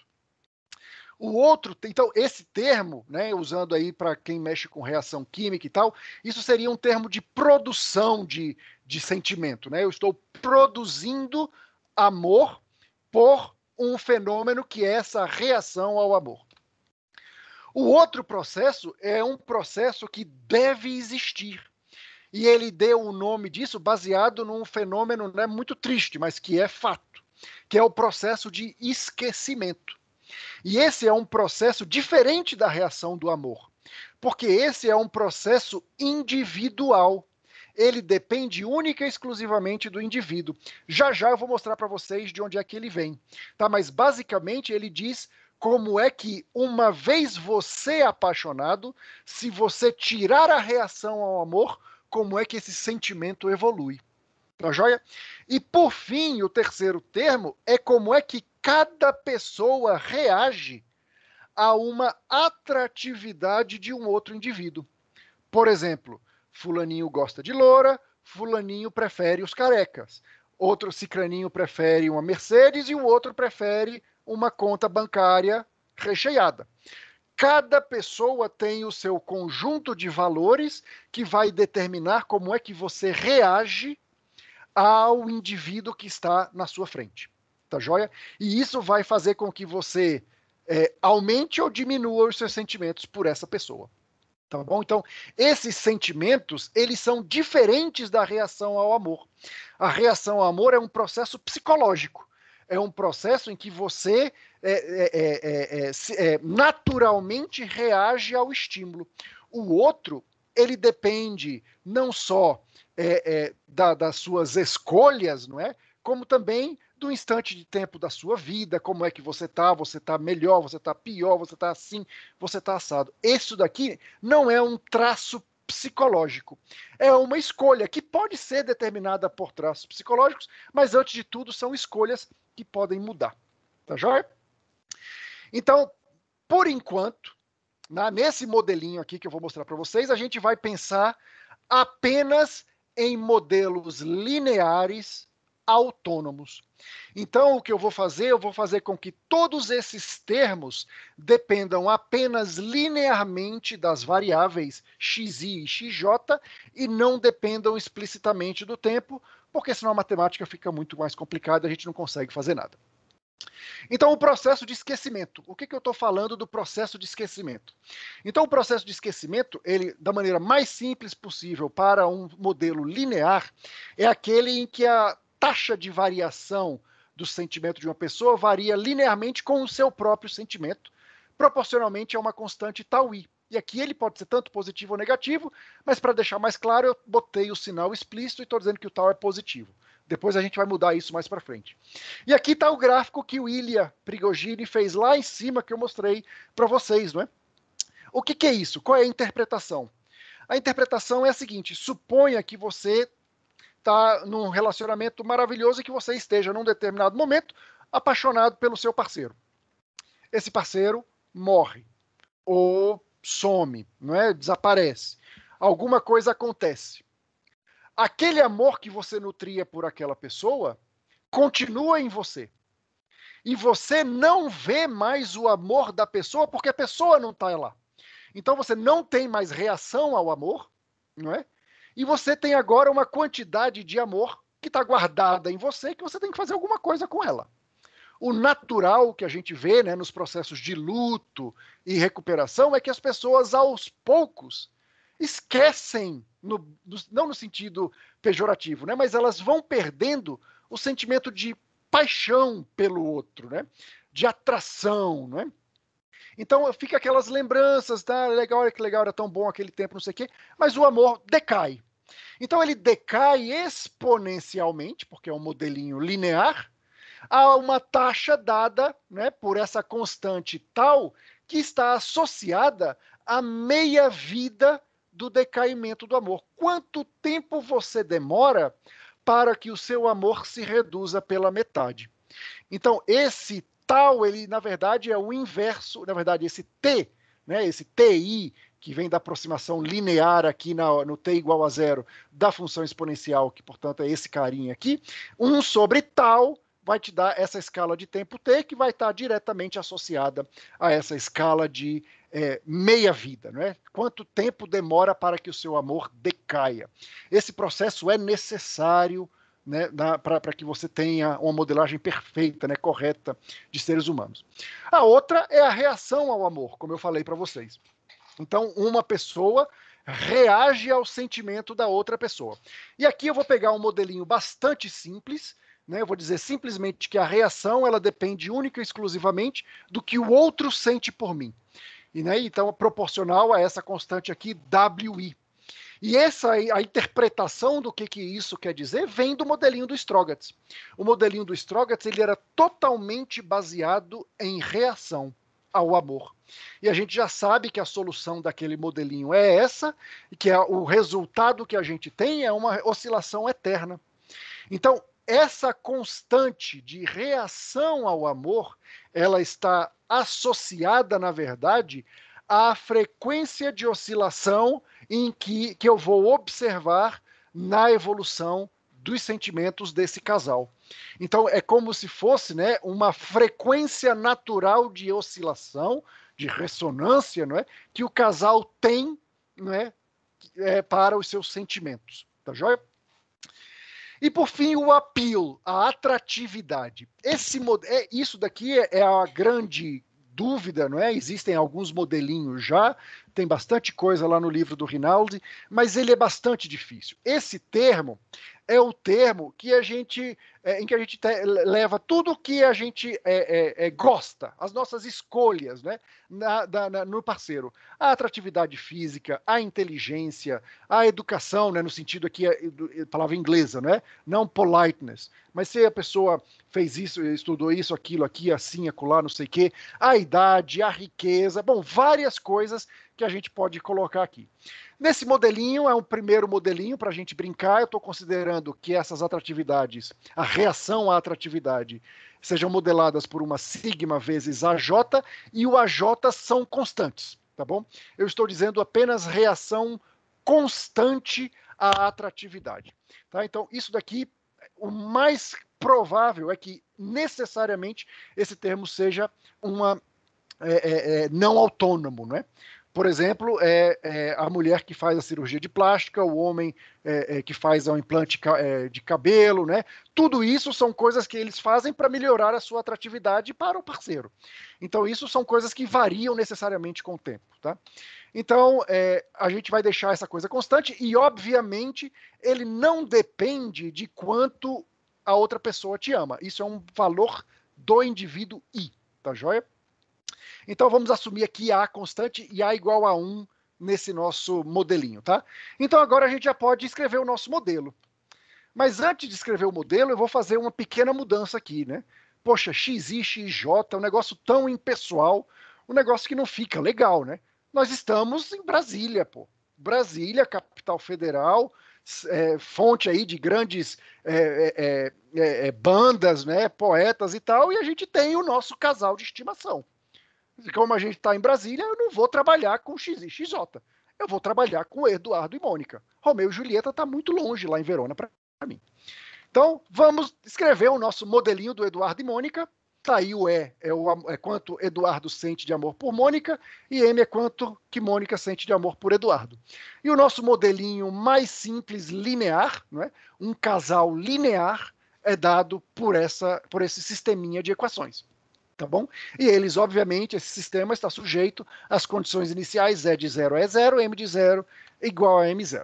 O outro, então, esse termo, né, usando aí para quem mexe com reação química e tal, isso seria um termo de produção de sentimento, né? Eu estou produzindo amor por um fenômeno que é essa reação ao amor. O outro processo é um processo que deve existir. E ele deu o nome disso baseado num fenômeno, né, muito triste, mas que é fato, que é o processo de esquecimento. E esse é um processo diferente da reação do amor, porque esse é um processo individual. Ele depende única e exclusivamente do indivíduo. Já já eu vou mostrar para vocês de onde é que ele vem, tá? Mas basicamente ele diz como é que, uma vez você apaixonado, se você tirar a reação ao amor, como é que esse sentimento evolui. Tá joia? E por fim, o terceiro termo é como é que cada pessoa reage a uma atratividade de um outro indivíduo. Por exemplo, fulaninho gosta de loura, fulaninho prefere os carecas. Outro cicraninho prefere uma Mercedes e o outro prefere uma conta bancária recheada. Cada pessoa tem o seu conjunto de valores que vai determinar como é que você reage ao indivíduo que está na sua frente. Tá joia? E isso vai fazer com que você aumente ou diminua os seus sentimentos por essa pessoa. Tá bom? Então, esses sentimentos, eles são diferentes da reação ao amor. A reação ao amor é um processo psicológico. é um processo em que você naturalmente reage ao estímulo. O outro, ele depende não só das suas escolhas, não é? Como também do instante de tempo da sua vida, como é que você está melhor, você está pior, você está assim, você está assado. Isso daqui não é um traço psicológico, é uma escolha que pode ser determinada por traços psicológicos, mas antes de tudo são escolhas que podem mudar, tá joia? Então, por enquanto, nesse modelinho aqui que eu vou mostrar para vocês, a gente vai pensar apenas em modelos lineares autônomos. Então, o que eu vou fazer com que todos esses termos dependam apenas linearmente das variáveis xi e xj e não dependam explicitamente do tempo, porque senão a matemática fica muito mais complicada e a gente não consegue fazer nada. Então, o processo de esquecimento. O que eu estou falando do processo de esquecimento? Então, o processo de esquecimento, ele, da maneira mais simples possível para um modelo linear, é aquele em que a taxa de variação do sentimento de uma pessoa varia linearmente com o seu próprio sentimento, proporcionalmente a uma constante tau i. E aqui ele pode ser tanto positivo ou negativo, mas para deixar mais claro, eu botei o sinal explícito e estou dizendo que o tau é positivo. Depois a gente vai mudar isso mais para frente. E aqui está o gráfico que o Ilya Prigogine fez lá em cima, que eu mostrei para vocês, não é? O que é isso? Qual é a interpretação? A interpretação é a seguinte: suponha que você está num relacionamento maravilhoso e que você esteja, num determinado momento, apaixonado pelo seu parceiro. Esse parceiro morre ou some, não é? Desaparece. Alguma coisa acontece. Aquele amor que você nutria por aquela pessoa continua em você. E você não vê mais o amor da pessoa porque a pessoa não está lá. Então você não tem mais reação ao amor, não é? E você tem agora uma quantidade de amor que está guardada em você, que você tem que fazer alguma coisa com ela. O natural que a gente vê, né, nos processos de luto e recuperação é que as pessoas, aos poucos, esquecem, não no sentido pejorativo, né, mas elas vão perdendo o sentimento de paixão pelo outro, né, de atração, né? Então fica aquelas lembranças, tá? Legal, olha que legal, era tão bom aquele tempo, não sei o quê, mas o amor decai. Então ele decai exponencialmente, porque é um modelinho linear, a uma taxa dada, né, por essa constante tal que está associada à meia-vida do decaimento do amor. Quanto tempo você demora para que o seu amor se reduza pela metade? Então, esse tal, ele, na verdade, é o inverso, na verdade, esse T, né, esse TI, que vem da aproximação linear aqui no t igual a zero da função exponencial, que, portanto, é esse carinha aqui, 1 sobre tal vai te dar essa escala de tempo t, que vai estar diretamente associada a essa escala de meia-vida, não é? Quanto tempo demora para que o seu amor decaia? Esse processo é necessário, né, para que você tenha uma modelagem perfeita, né, correta de seres humanos. A outra é a reação ao amor, como eu falei para vocês. Então, uma pessoa reage ao sentimento da outra pessoa. E aqui eu vou pegar um modelinho bastante simples, né? Eu vou dizer simplesmente que a reação ela depende única e exclusivamente do que o outro sente por mim. E, né, então, é proporcional a essa constante aqui, WI. E a interpretação do que isso quer dizer vem do modelinho do Strogatz. O modelinho do Strogatz ele era totalmente baseado em reação ao amor. E a gente já sabe que a solução daquele modelinho é essa, e que o resultado que a gente tem é uma oscilação eterna. Então, essa constante de reação ao amor, ela está associada, na verdade, à frequência de oscilação em que eu vou observar na evolução dos sentimentos desse casal. Então, é como se fosse, né, uma frequência natural de oscilação, de ressonância, não é, que o casal tem, não é, para os seus sentimentos. Tá joia? E, por fim, o appeal, a atratividade. Isso daqui é a grande dúvida, não é? Existem alguns modelinhos já, tem bastante coisa lá no livro do Rinaldi, mas ele é bastante difícil. Esse termo é o termo que a gente em que a gente leva tudo que a gente gosta, as nossas escolhas, né, no parceiro. A atratividade física, a inteligência, a educação, né, no sentido aqui, palavra inglesa, né, não politeness, mas se a pessoa fez isso, estudou isso, aquilo, aqui, assim, acolá, não sei o quê, a idade, a riqueza, bom, várias coisas que a gente pode colocar aqui. Nesse modelinho, é um primeiro modelinho para a gente brincar, eu estou considerando que essas atratividades, a reação à atratividade, sejam modeladas por uma sigma vezes AJ, e o AJ são constantes, tá bom? Eu estou dizendo apenas reação constante à atratividade, tá? Então, isso daqui, o mais provável é que necessariamente esse termo seja uma não autônomo, não é? Por exemplo, a mulher que faz a cirurgia de plástica, o homem que faz o implante de cabelo, né? Tudo isso são coisas que eles fazem para melhorar a sua atratividade para o parceiro. Então, isso são coisas que variam necessariamente com o tempo, tá? Então, a gente vai deixar essa coisa constante e, obviamente, ele não depende de quanto a outra pessoa te ama. Isso é um valor do indivíduo I, tá joia? Então, vamos assumir aqui A constante e A igual a 1 nesse nosso modelinho, tá? Então, agora a gente já pode escrever o nosso modelo. Mas antes de escrever o modelo, eu vou fazer uma pequena mudança aqui, né? Poxa, XI, XJ é um negócio tão impessoal, um negócio que não fica legal, né? Nós estamos em Brasília, pô. Brasília, capital federal, fonte aí de grandes bandas, né, poetas e tal, e a gente tem o nosso casal de estimação. Como a gente está em Brasília, eu não vou trabalhar com X e XJ. Eu vou trabalhar com Eduardo e Mônica. Romeu e Julieta está muito longe lá em Verona para mim. Então, vamos escrever o nosso modelinho do Eduardo e Mônica. Tá aí o é quanto Eduardo sente de amor por Mônica, e M é quanto que Mônica sente de amor por Eduardo. E o nosso modelinho mais simples, linear, não é? Um casal linear, é dado por esse sisteminha de equações. Tá bom? E eles, obviamente, esse sistema está sujeito às condições iniciais, E de 0 é 0, M de 0 igual a M0.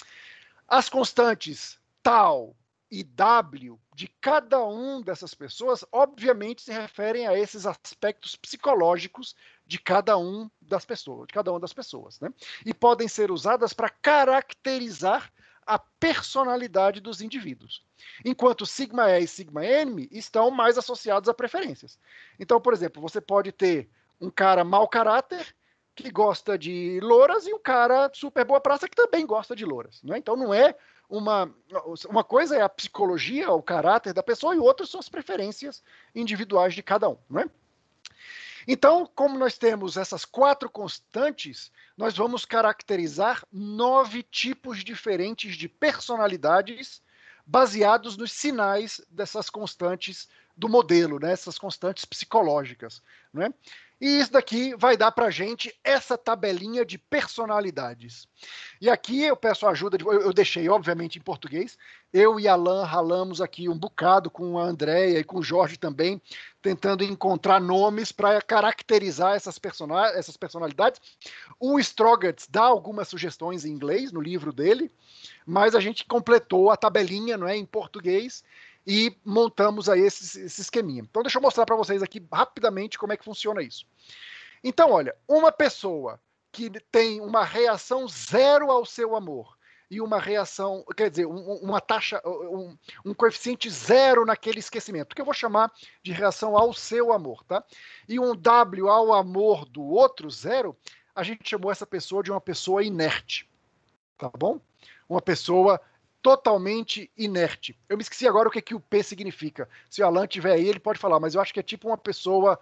As constantes tal e W de cada um dessas pessoas, obviamente, se referem a esses aspectos psicológicos de cada uma das pessoas, né? E podem ser usadas para caracterizar a personalidade dos indivíduos. Enquanto sigma E e sigma M estão mais associados a preferências. Então, por exemplo, você pode ter um cara mau caráter que gosta de louras e um cara super boa praça que também gosta de louras, né? Então não é uma coisa é a psicologia, o caráter da pessoa, e outra são as preferências individuais de cada um, não é? Então, como nós temos essas 4 constantes, nós vamos caracterizar 9 tipos diferentes de personalidades baseados nos sinais dessas constantes do modelo, né? Essas constantes psicológicas, né? E isso daqui vai dar para a gente essa tabelinha de personalidades. E aqui eu peço ajuda, eu deixei, obviamente, em português. Eu e Alan ralamos aqui um bocado com a Andréia e com o Jorge também, tentando encontrar nomes para caracterizar essas personalidades. O Strogatz dá algumas sugestões em inglês no livro dele, mas a gente completou a tabelinha, não é, em português, e montamos aí esse esqueminha. Então, deixa eu mostrar para vocês aqui rapidamente como é que funciona isso. Então, olha, uma pessoa que tem uma reação 0 ao seu amor e uma reação, quer dizer, uma taxa, um coeficiente 0 naquele esquecimento, que eu vou chamar de reação ao seu amor, tá? E um W ao amor do outro, 0, a gente chamou essa pessoa de uma pessoa inerte, tá bom? Uma pessoa totalmente inerte. Eu me esqueci agora o que o P significa. Se o Alan tiver aí, ele pode falar, mas eu acho que é tipo uma pessoa,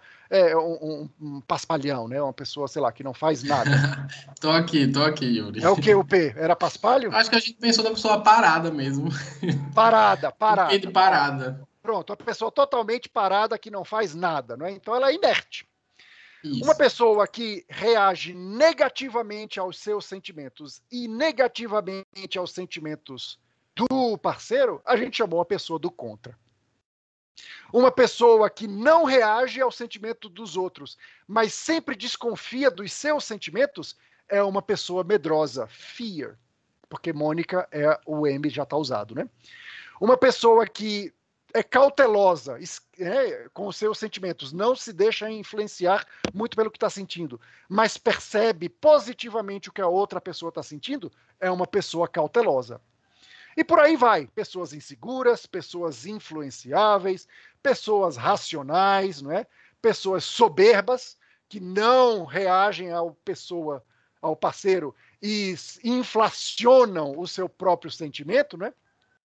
um paspalhão, né? Uma pessoa, sei lá, que não faz nada. Tô aqui, Yuri. É o que o P? Era paspalho? Acho que a gente pensou na pessoa parada mesmo. Parada. De parada. Pronto, uma pessoa totalmente parada que não faz nada, não é? Então ela é inerte. Isso. Uma pessoa que reage negativamente aos seus sentimentos e negativamente aos sentimentos do parceiro, a gente chamou a pessoa do contra. Uma pessoa que não reage ao sentimento dos outros, mas sempre desconfia dos seus sentimentos, é uma pessoa medrosa, fear, porque Mônica o M já está usado, né? Uma pessoa que é cautelosa com os seus sentimentos, não se deixa influenciar muito pelo que está sentindo, mas percebe positivamente o que a outra pessoa está sentindo, é uma pessoa cautelosa. E por aí vai, pessoas inseguras, pessoas influenciáveis, pessoas racionais, não é? Pessoas soberbas, que não reagem ao parceiro e inflacionam o seu próprio sentimento, né?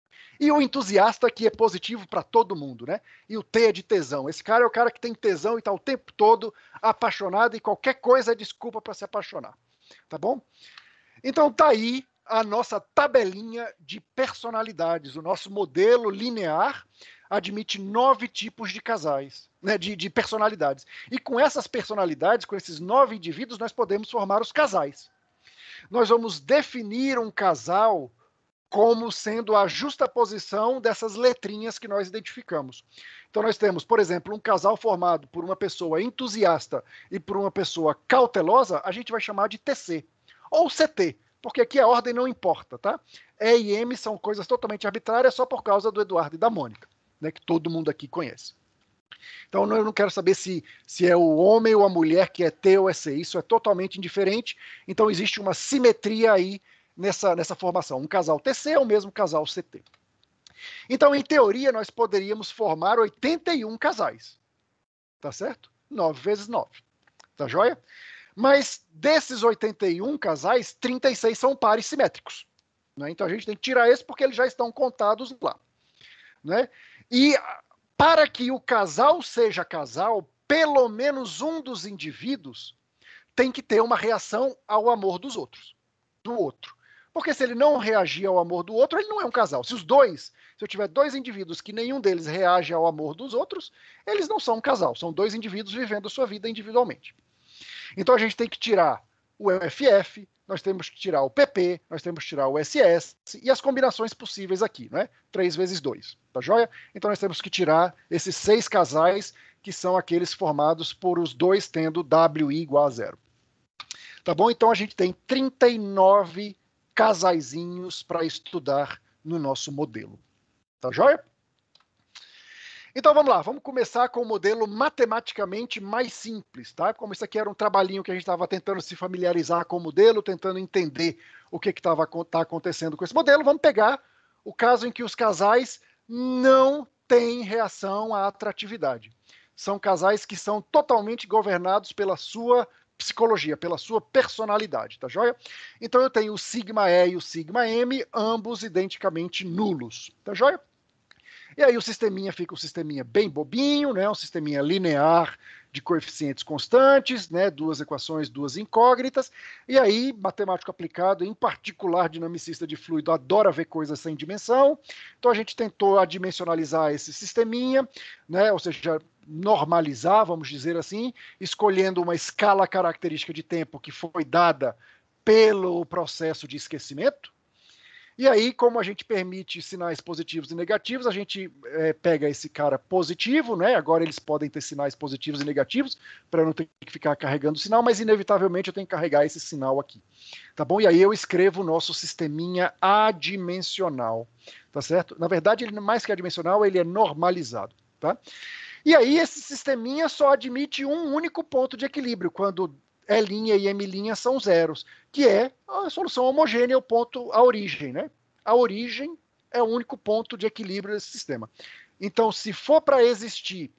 E o entusiasta, que é positivo para todo mundo, né? E o T é de tesão. Esse cara é o cara que tem tesão e está o tempo todo apaixonado e qualquer coisa é desculpa para se apaixonar. Tá bom? Então tá aí a nossa tabelinha de personalidades. O nosso modelo linear admite 9 tipos de casais, né, de personalidades. E com essas personalidades, com esses 9 indivíduos, nós podemos formar os casais. Nós vamos definir um casal como sendo a justaposição dessas letrinhas que nós identificamos. Então nós temos, por exemplo, um casal formado por uma pessoa entusiasta e por uma pessoa cautelosa, a gente vai chamar de TC, ou CT, porque aqui a ordem não importa, tá? E e M são coisas totalmente arbitrárias só por causa do Eduardo e da Mônica, né, que todo mundo aqui conhece. Então eu não quero saber se é o homem ou a mulher que é T ou é C, isso é totalmente indiferente, então existe uma simetria aí nessa formação. Um casal TC é o mesmo casal CT. Então, em teoria, nós poderíamos formar 81 casais. Tá certo? 9 vezes 9. Tá joia? Mas desses 81 casais, 36 são pares simétricos. Né? Então, a gente tem que tirar esse porque eles já estão contados lá. Né? E para que o casal seja casal, pelo menos um dos indivíduos tem que ter uma reação ao amor do outro. Porque se ele não reagir ao amor do outro, ele não é um casal. Se eu tiver 2 indivíduos que nenhum deles reage ao amor dos outros, eles não são um casal. São 2 indivíduos vivendo a sua vida individualmente. Então a gente tem que tirar o FF, nós temos que tirar o PP, nós temos que tirar o SS e as combinações possíveis aqui, né? 3 vezes 2, tá joia? Então nós temos que tirar esses 6 casais, que são aqueles formados por os 2 tendo WI igual a 0. Tá bom? Então a gente tem 39 casaizinhos para estudar no nosso modelo. Tá joia? Então vamos lá, vamos começar com o modelo matematicamente mais simples, tá? Como isso aqui era um trabalhinho que a gente estava tentando se familiarizar com o modelo, tentando entender o que tá acontecendo com esse modelo, vamos pegar o caso em que os casais não têm reação à atratividade. São casais que são totalmente governados pela sua psicologia, pela sua personalidade, tá joia? Então eu tenho o sigma E e o sigma M, ambos identicamente nulos, tá joia? E aí o sisteminha fica um sisteminha bem bobinho, né? Um sisteminha linear de coeficientes constantes, né? 2 equações, 2 incógnitas. E aí, matemático aplicado, em particular dinamicista de fluido, adora ver coisas sem dimensão. Então a gente tentou adimensionalizar esse sisteminha, né? Ou seja, normalizar, vamos dizer assim, escolhendo uma escala característica de tempo que foi dada pelo processo de esquecimento. E aí, como a gente permite sinais positivos e negativos, a gente pega esse cara positivo, né? Agora eles podem ter sinais positivos e negativos, para eu não ter que ficar carregando o sinal, mas inevitavelmente eu tenho que carregar esse sinal aqui. Tá bom? E aí eu escrevo o nosso sisteminha adimensional. Tá certo? Na verdade, ele mais que adimensional, ele é normalizado. Tá? E aí esse sisteminha só admite um único ponto de equilíbrio, quando E' e M' são zeros, que é a solução homogênea, o ponto, a origem, né? A origem é o único ponto de equilíbrio desse sistema. Então, se for para existir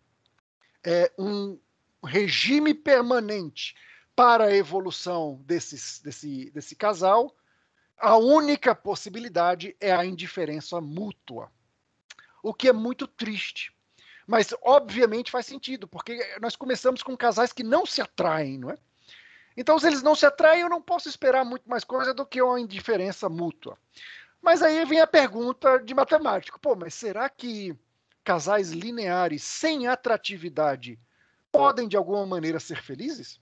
um regime permanente para a evolução desse casal, a única possibilidade é a indiferença mútua, o que é muito triste. Mas, obviamente, faz sentido, porque nós começamos com casais que não se atraem, não é? Então, se eles não se atraem, eu não posso esperar muito mais coisa do que uma indiferença mútua. Mas aí vem a pergunta de matemático. Pô, mas será que casais lineares sem atratividade podem, de alguma maneira, ser felizes?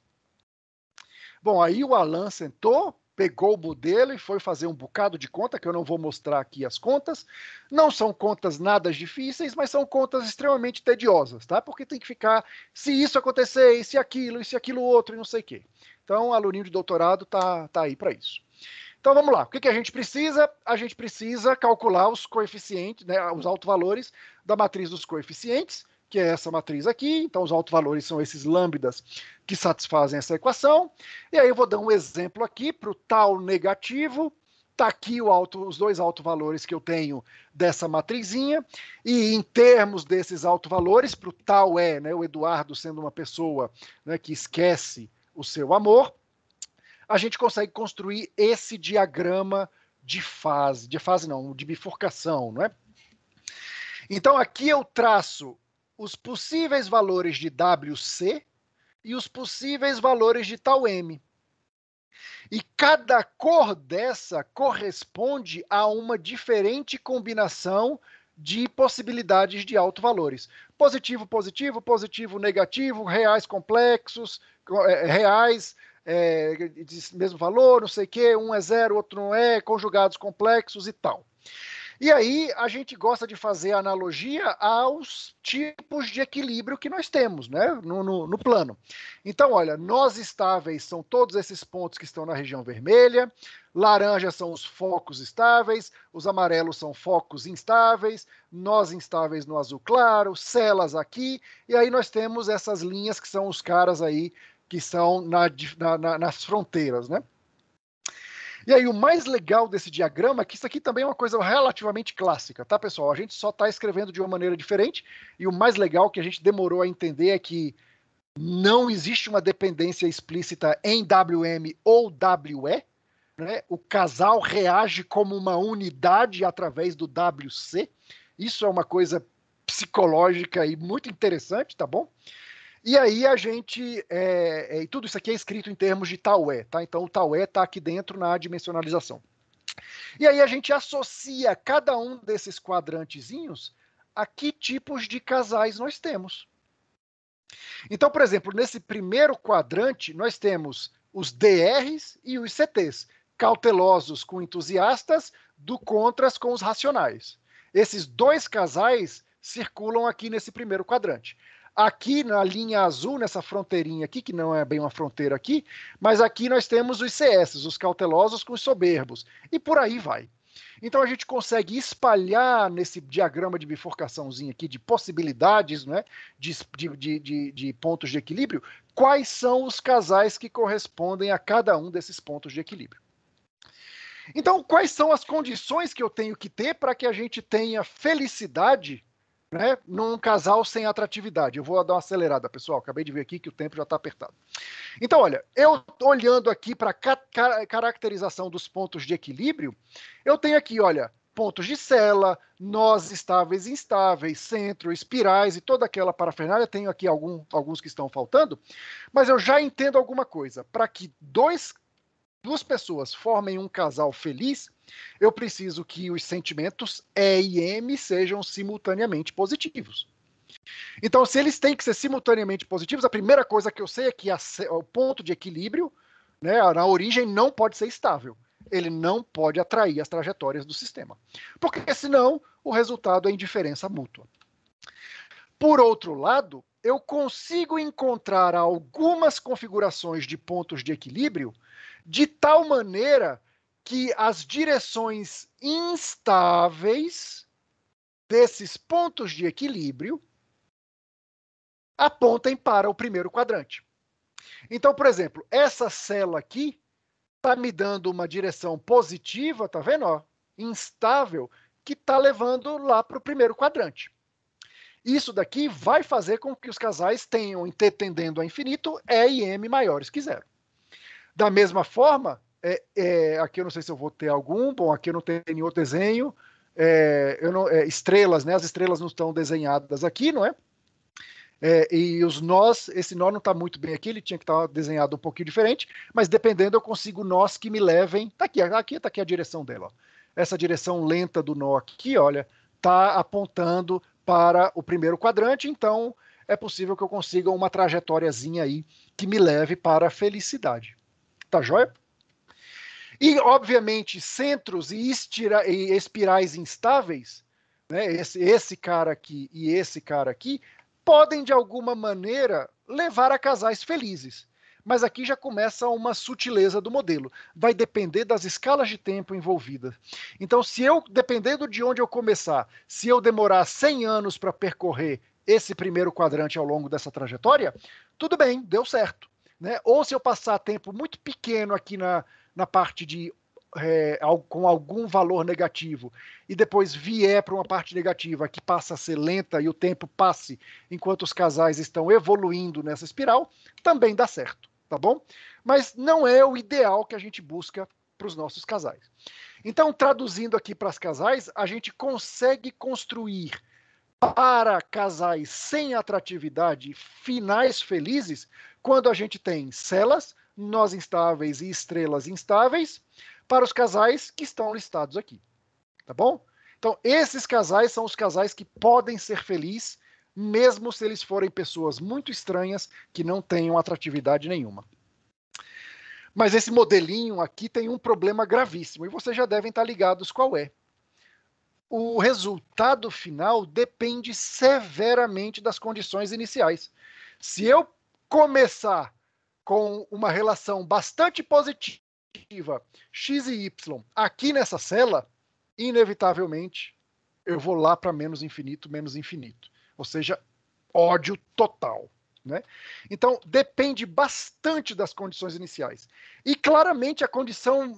Bom, aí o Alan sentou, pegou o modelo e foi fazer um bocado de conta, que eu não vou mostrar aqui as contas. Não são contas nada difíceis, mas são contas extremamente tediosas, tá? Porque tem que ficar, se isso acontecer, e se aquilo outro, e não sei o quê. Então, o aluninho de doutorado tá aí para isso. Então, vamos lá. O que a gente precisa? A gente precisa calcular os coeficientes, né, os autovalores da matriz dos coeficientes, que é essa matriz aqui. Então, os autovalores são esses lambdas que satisfazem essa equação. E aí eu vou dar um exemplo aqui para o tal negativo. Está aqui os dois autovalores que eu tenho dessa matrizinha. E em termos desses autovalores, para o tal E, né, o Eduardo sendo uma pessoa, né, que esquece o seu amor, a gente consegue construir esse diagrama de bifurcação, não é? Então aqui eu traço os possíveis valores de WC e os possíveis valores de tal M. E cada cor dessa corresponde a uma diferente combinação de possibilidades de autovalores. Positivo, positivo, positivo, negativo, reais complexos, reais de mesmo valor, não sei o quê, um é zero, outro não é, conjugados complexos e tal. E aí a gente gosta de fazer analogia aos tipos de equilíbrio que nós temos, né, no plano. Então, olha, nós estáveis são todos esses pontos que estão na região vermelha, laranja são os focos estáveis, os amarelos são focos instáveis, nós instáveis no azul claro, celas aqui, e aí nós temos essas linhas que são os caras aí que são nas fronteiras, né? E aí o mais legal desse diagrama é que isso aqui também é uma coisa relativamente clássica, tá, pessoal? A gente só está escrevendo de uma maneira diferente, e o mais legal que a gente demorou a entender é que não existe uma dependência explícita em WM ou WE, né? O casal reage como uma unidade através do WC. Isso é uma coisa psicológica e muito interessante, tá bom? E aí a gente, e tudo isso aqui é escrito em termos de taué, tá? Então o taué está aqui dentro na dimensionalização. E aí a gente associa cada um desses quadrantezinhos a que tipos de casais nós temos. Então, por exemplo, nesse primeiro quadrante, nós temos os DRs e os CTs, cautelosos com entusiastas, do contras com os racionais. Esses dois casais circulam aqui nesse primeiro quadrante. Aqui na linha azul, nessa fronteirinha aqui, que não é bem uma fronteira aqui, mas aqui nós temos os CS, os cautelosos com os soberbos, e por aí vai. Então a gente consegue espalhar nesse diagrama de bifurcaçãozinho aqui de possibilidades, né, de pontos de equilíbrio, quais são os casais que correspondem a cada um desses pontos de equilíbrio. Então, quais são as condições que eu tenho que ter para que a gente tenha felicidade, né, num casal sem atratividade? Eu vou dar uma acelerada, pessoal. Acabei de ver aqui que o tempo já está apertado. Então, olha, eu olhando aqui para a caracterização dos pontos de equilíbrio, eu tenho aqui, olha, pontos de cela, nós estáveis e instáveis, centro, espirais e toda aquela parafernália. Tenho aqui alguns que estão faltando, mas eu já entendo alguma coisa. Para que duas pessoas formem um casal feliz, eu preciso que os sentimentos E e M sejam simultaneamente positivos. Então, se eles têm que ser simultaneamente positivos, a primeira coisa que eu sei é que o ponto de equilíbrio, né, na origem, não pode ser estável. Ele não pode atrair as trajetórias do sistema. Porque senão o resultado é indiferença mútua. Por outro lado, eu consigo encontrar algumas configurações de pontos de equilíbrio de tal maneira que as direções instáveis desses pontos de equilíbrio apontem para o primeiro quadrante. Então, por exemplo, essa célula aqui está me dando uma direção positiva, tá vendo? Ó, instável, que está levando lá para o primeiro quadrante. Isso daqui vai fazer com que os casais tenham, tendendo a infinito, E e M maiores que zero. Da mesma forma, aqui eu não sei se eu vou ter algum, bom, aqui eu não tenho nenhum outro desenho, estrelas, né? As estrelas não estão desenhadas aqui, não é? E os nós, esse nó não está muito bem aqui, ele tinha que estar desenhado um pouquinho diferente, mas dependendo eu consigo nós que me levem, tá aqui a direção dela, ó. Essa direção lenta do nó aqui, olha, está apontando para o primeiro quadrante, então é possível que eu consiga uma trajetóriazinha aí que me leve para a felicidade. Tá joia? E, obviamente, centros e espirais instáveis, né, esse cara aqui e esse cara aqui, podem, de alguma maneira, levar a casais felizes. Mas aqui já começa uma sutileza do modelo. Vai depender das escalas de tempo envolvidas. Então, se eu, dependendo de onde eu começar, se eu demorar 100 anos para percorrer esse primeiro quadrante ao longo dessa trajetória, tudo bem, deu certo. Né? Ou se eu passar tempo muito pequeno aqui na parte de com algum valor negativo e depois vier para uma parte negativa que passa a ser lenta e o tempo passe enquanto os casais estão evoluindo nessa espiral, também dá certo, tá bom? Mas não é o ideal que a gente busca para os nossos casais. Então, traduzindo aqui para os casais, a gente consegue construir para casais sem atratividade finais felizes quando a gente tem celas, nós instáveis e estrelas instáveis, para os casais que estão listados aqui, tá bom? Então, esses casais são os casais que podem ser felizes, mesmo se eles forem pessoas muito estranhas, que não tenham atratividade nenhuma. Mas esse modelinho aqui tem um problema gravíssimo, e vocês já devem estar ligados qual é. O resultado final depende severamente das condições iniciais. Se eu começar com uma relação bastante positiva, x e y, aqui nessa cela, inevitavelmente, eu vou lá para menos infinito. Ou seja, ódio total. Né? Então, depende bastante das condições iniciais. E, claramente, a condição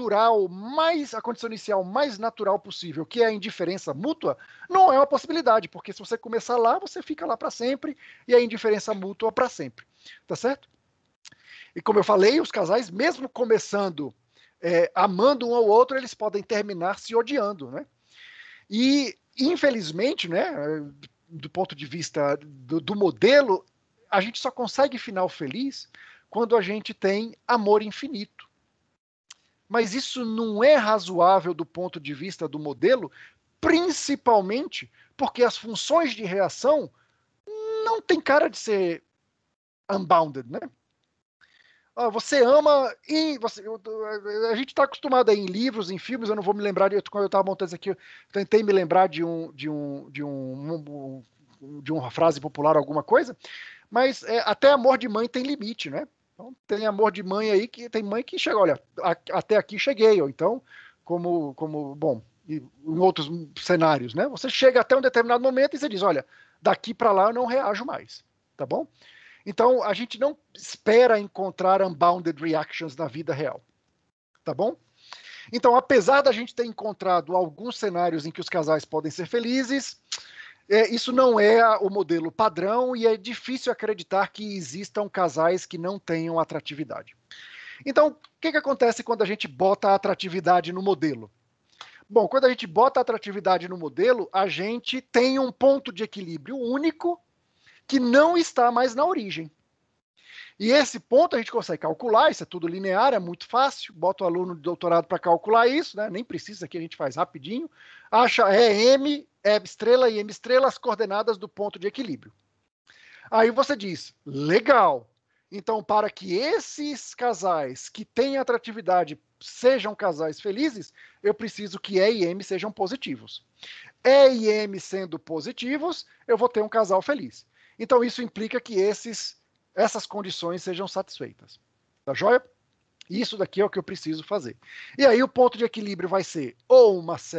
inicial mais natural possível, que é a indiferença mútua, não é uma possibilidade, porque se você começar lá, você fica lá para sempre, e a indiferença mútua para sempre. Tá certo? E como eu falei, os casais, mesmo começando amando um ao outro, eles podem terminar se odiando, né? E, infelizmente, né, do ponto de vista do modelo, a gente só consegue final feliz quando a gente tem amor infinito. Mas isso não é razoável do ponto de vista do modelo, principalmente porque as funções de reação não tem cara de ser unbounded, né? Você ama e a gente está acostumado aí em livros, em filmes, eu não vou me lembrar, quando eu estava montando isso aqui, eu tentei me lembrar de uma frase popular, alguma coisa, mas até amor de mãe tem limite, né? Então, tem amor de mãe aí, que tem mãe que chega, olha, até aqui cheguei, ou então, bom, em outros cenários, né? Você chega até um determinado momento e você diz, olha, daqui para lá eu não reajo mais, tá bom? Então, a gente não espera encontrar unbounded reactions na vida real, tá bom? Então, apesar da gente ter encontrado alguns cenários em que os casais podem ser felizes, isso não é o modelo padrão e é difícil acreditar que existam casais que não tenham atratividade. Então, o que acontece quando a gente bota a atratividade no modelo? Bom, quando a gente bota a atratividade no modelo, a gente tem um ponto de equilíbrio único que não está mais na origem. E esse ponto a gente consegue calcular, isso é tudo linear, é muito fácil, bota o aluno de doutorado para calcular isso, né? Nem precisa, aqui a gente faz rapidinho, acha M, estrela e M estrela as coordenadas do ponto de equilíbrio. Aí você diz, legal, então para que esses casais que têm atratividade sejam casais felizes, eu preciso que E e M sejam positivos. E e M sendo positivos, eu vou ter um casal feliz. Então, isso implica que essas condições sejam satisfeitas. Tá joia? Isso daqui é o que eu preciso fazer. E aí, o ponto de equilíbrio vai ser ou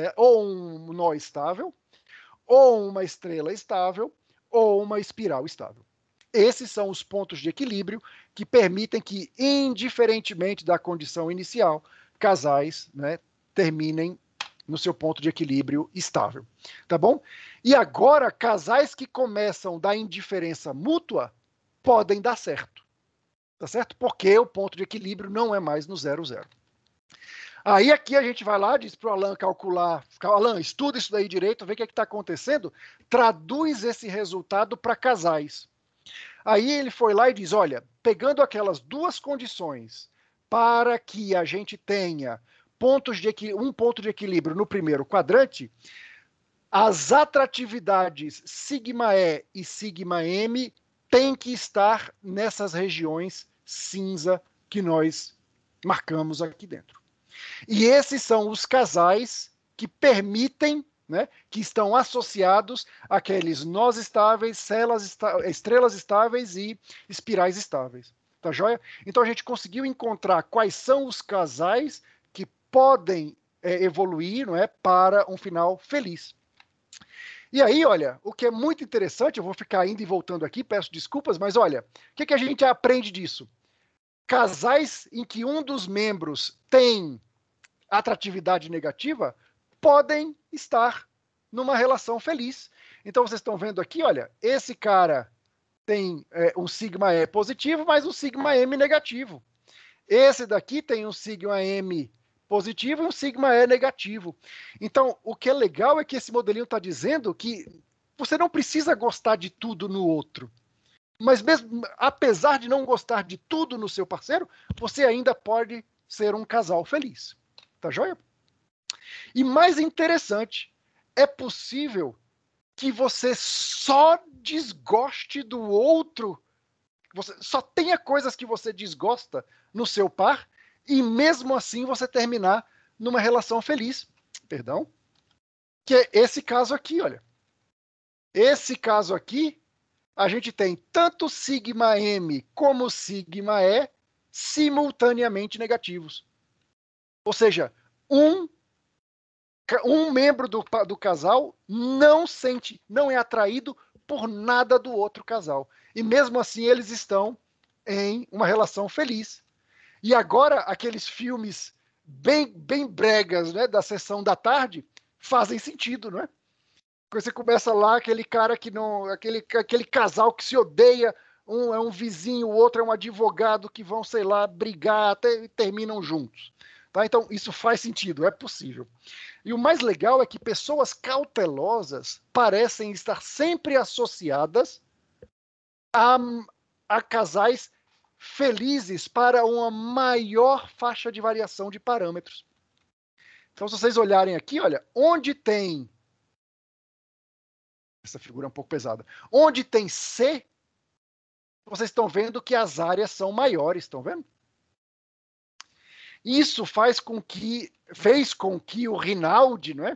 um nó estável, ou uma estrela estável, ou uma espiral estável. Esses são os pontos de equilíbrio que permitem que, indiferentemente da condição inicial, casais, né, terminem no seu ponto de equilíbrio estável, tá bom? E agora, casais que começam da indiferença mútua podem dar certo, tá certo? Porque o ponto de equilíbrio não é mais no 0,0. Aí aqui a gente vai lá, diz para o Alan calcular, Alan, estuda isso daí direito, vê o que está acontecendo, traduz esse resultado para casais. Aí ele foi lá e diz, olha, pegando aquelas duas condições para que a gente tenha um ponto de equilíbrio no primeiro quadrante, as atratividades sigma E e sigma M têm que estar nessas regiões cinza que nós marcamos aqui dentro. E esses são os casais que permitem, né, que estão associados àqueles nós estáveis, estrelas estáveis e espirais estáveis. Tá joia? Então a gente conseguiu encontrar quais são os casais que podem evoluir, não é, para um final feliz. E aí, olha, o que é muito interessante, eu vou ficar indo e voltando aqui, peço desculpas, mas olha, o que a gente aprende disso? Casais em que um dos membros tem atratividade negativa podem estar numa relação feliz. Então vocês estão vendo aqui, olha, esse cara tem um sigma E positivo, mas um sigma M negativo. Esse daqui tem um sigma M positivo e um sigma E negativo. Então, o que é legal é que esse modelinho está dizendo que você não precisa gostar de tudo no outro. Mas mesmo, apesar de não gostar de tudo no seu parceiro, você ainda pode ser um casal feliz. Tá joia? E mais interessante, é possível que você só desgoste do outro, você só tenha coisas que você desgosta no seu par, e mesmo assim você terminar numa relação feliz. Perdão. Que é esse caso aqui, olha. Esse caso aqui, a gente tem tanto sigma M como sigma E simultaneamente negativos. Ou seja, um membro do casal não sente, não é atraído por nada do outro casal. E mesmo assim eles estão em uma relação feliz. E agora aqueles filmes bem bregas, né, da sessão da tarde fazem sentido, não é? Você começa lá, aquele cara que não, aquele casal que se odeia, um é um vizinho, o outro é um advogado, que vão, sei lá, brigar até terminam juntos. Tá? Então isso faz sentido, é possível. E o mais legal é que pessoas cautelosas parecem estar sempre associadas a casais felizes para uma maior faixa de variação de parâmetros. Então, se vocês olharem aqui, olha, onde tem... Essa figura é um pouco pesada. Onde tem C, vocês estão vendo que as áreas são maiores, estão vendo? Isso fez com que o Rinaldi, não é?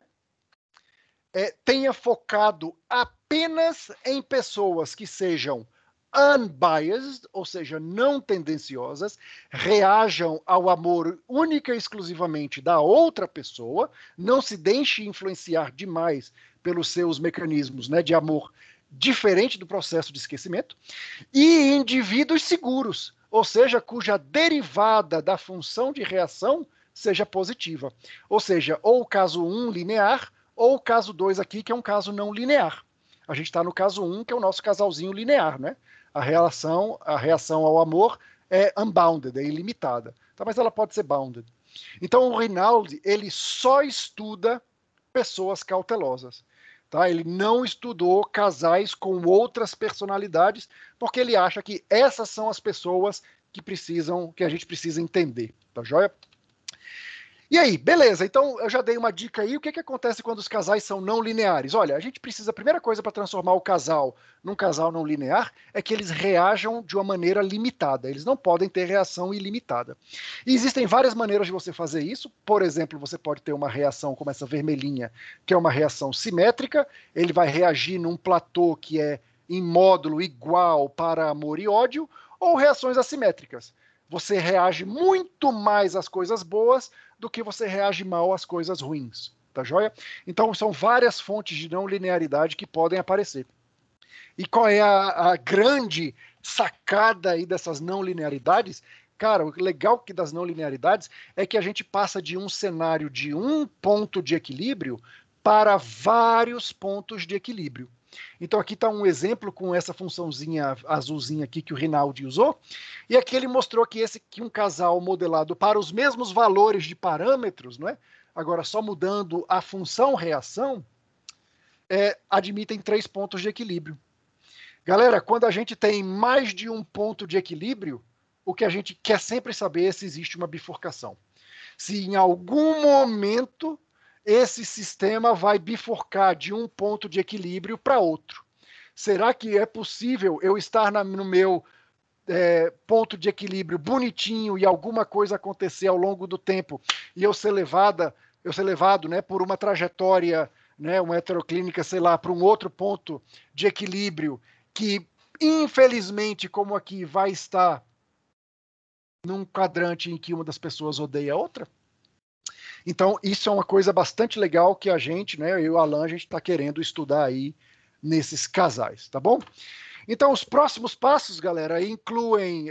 Tenha focado apenas em pessoas que sejam unbiased, ou seja, não tendenciosas, reajam ao amor única e exclusivamente da outra pessoa, não se deixe influenciar demais pelos seus mecanismos, né, de amor diferente do processo de esquecimento, e indivíduos seguros, ou seja, cuja derivada da função de reação seja positiva. Ou seja, ou o caso 1 linear, ou o caso 2 aqui, que é um caso não linear. A gente está no caso 1, que é o nosso casalzinho linear, né? A reação ao amor é unbounded, é ilimitada. Tá? Mas ela pode ser bounded. Então o Rinaldi, ele só estuda pessoas cautelosas. Tá? Ele não estudou casais com outras personalidades, porque ele acha que essas são as pessoas que a gente precisa entender. Tá joia? E aí, beleza, então eu já dei uma dica aí, o que acontece quando os casais são não lineares? Olha, a gente precisa, a primeira coisa para transformar o casal num casal não linear é que eles reajam de uma maneira limitada, eles não podem ter reação ilimitada. E existem várias maneiras de você fazer isso, por exemplo, você pode ter uma reação como essa vermelhinha, que é uma reação simétrica, ele vai reagir num platô que é em módulo igual para amor e ódio, ou reações assimétricas. Você reage muito mais às coisas boas do que você reage mal às coisas ruins, tá joia? Então, são várias fontes de não linearidade que podem aparecer. E qual é a grande sacada aí dessas não linearidades? Cara, o legal das não linearidades é que a gente passa de um cenário de um ponto de equilíbrio para vários pontos de equilíbrio. Então aqui está um exemplo com essa funçãozinha azulzinha aqui que o Rinaldi usou, e aqui ele mostrou que um casal modelado para os mesmos valores de parâmetros, não é? Agora só mudando a função reação, admitem 3 pontos de equilíbrio. Galera, quando a gente tem mais de um ponto de equilíbrio, o que a gente quer sempre saber é se existe uma bifurcação. Se em algum momento esse sistema vai bifurcar de um ponto de equilíbrio para outro. Será que é possível eu estar no meu ponto de equilíbrio bonitinho e alguma coisa acontecer ao longo do tempo e eu ser levado, né, por uma trajetória, né, uma heteroclínica, sei lá, para um outro ponto de equilíbrio que, infelizmente, como aqui, vai estar num quadrante em que uma das pessoas odeia a outra. Então, isso é uma coisa bastante legal que a gente, né, eu e o Alan, a gente está querendo estudar aí nesses casais, tá bom? Então, os próximos passos, galera, incluem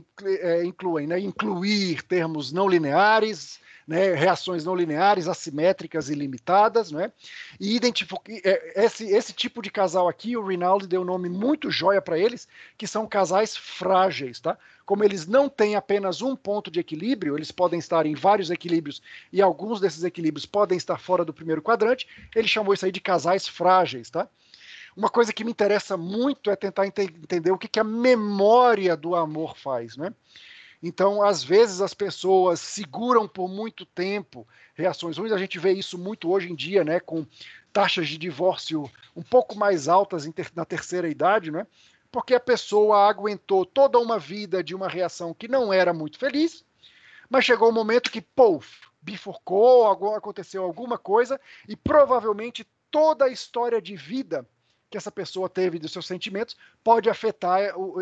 né, incluir termos não lineares, né, reações não lineares, assimétricas e limitadas, né? E esse tipo de casal aqui, o Rinaldi deu um nome muito joia para eles, que são casais frágeis, tá? Como eles não têm apenas um ponto de equilíbrio, eles podem estar em vários equilíbrios e alguns desses equilíbrios podem estar fora do primeiro quadrante, ele chamou isso aí de casais frágeis, tá? Uma coisa que me interessa muito é tentar entender o que a memória do amor faz, né? Então, às vezes, as pessoas seguram por muito tempo reações ruins. A gente vê isso muito hoje em dia, né? Com taxas de divórcio um pouco mais altas na terceira idade, né? Porque a pessoa aguentou toda uma vida de uma reação que não era muito feliz, mas chegou um momento que, bifurcou, aconteceu alguma coisa e provavelmente toda a história de vida que essa pessoa teve dos seus sentimentos pode afetar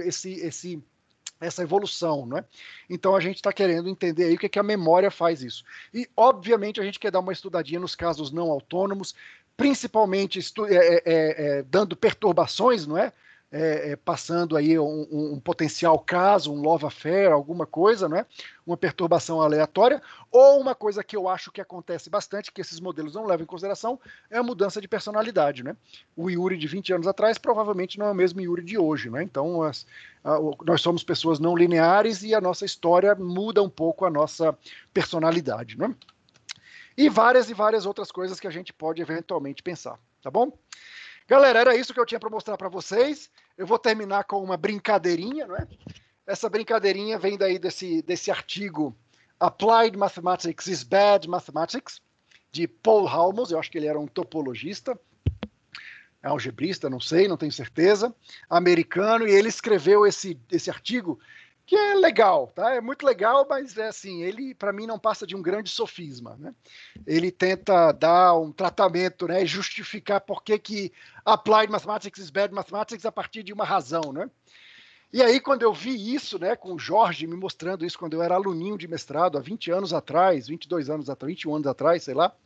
essa evolução, né? Então a gente está querendo entender aí o que a memória faz isso. E, obviamente, a gente quer dar uma estudadinha nos casos não autônomos, principalmente dando perturbações, não é? Passando aí um potencial caso, um love affair, alguma coisa, né? Uma perturbação aleatória, ou uma coisa que eu acho que acontece bastante, que esses modelos não levam em consideração, é a mudança de personalidade, né? O Yuri de 20 anos atrás provavelmente não é o mesmo Yuri de hoje, né? Então, nós somos pessoas não lineares e a nossa história muda um pouco a nossa personalidade, né? E várias outras coisas que a gente pode eventualmente pensar, tá bom? Galera, era isso que eu tinha para mostrar para vocês. Eu vou terminar com uma brincadeirinha, não é? Essa brincadeirinha vem daí desse artigo Applied Mathematics is Bad Mathematics, de Paul Halmos. Eu acho que ele era um topologista, algebrista, não sei, não tenho certeza, americano, e ele escreveu esse artigo que é legal, tá? É muito legal, mas é assim, ele para mim não passa de um grande sofisma, né? Ele tenta dar um tratamento, né, justificar por que Applied Mathematics is Bad Mathematics a partir de uma razão, né? E aí, quando eu vi isso, né, com o Jorge me mostrando isso quando eu era aluninho de mestrado, há 20 anos atrás, 22 anos atrás, 21 anos atrás, sei lá,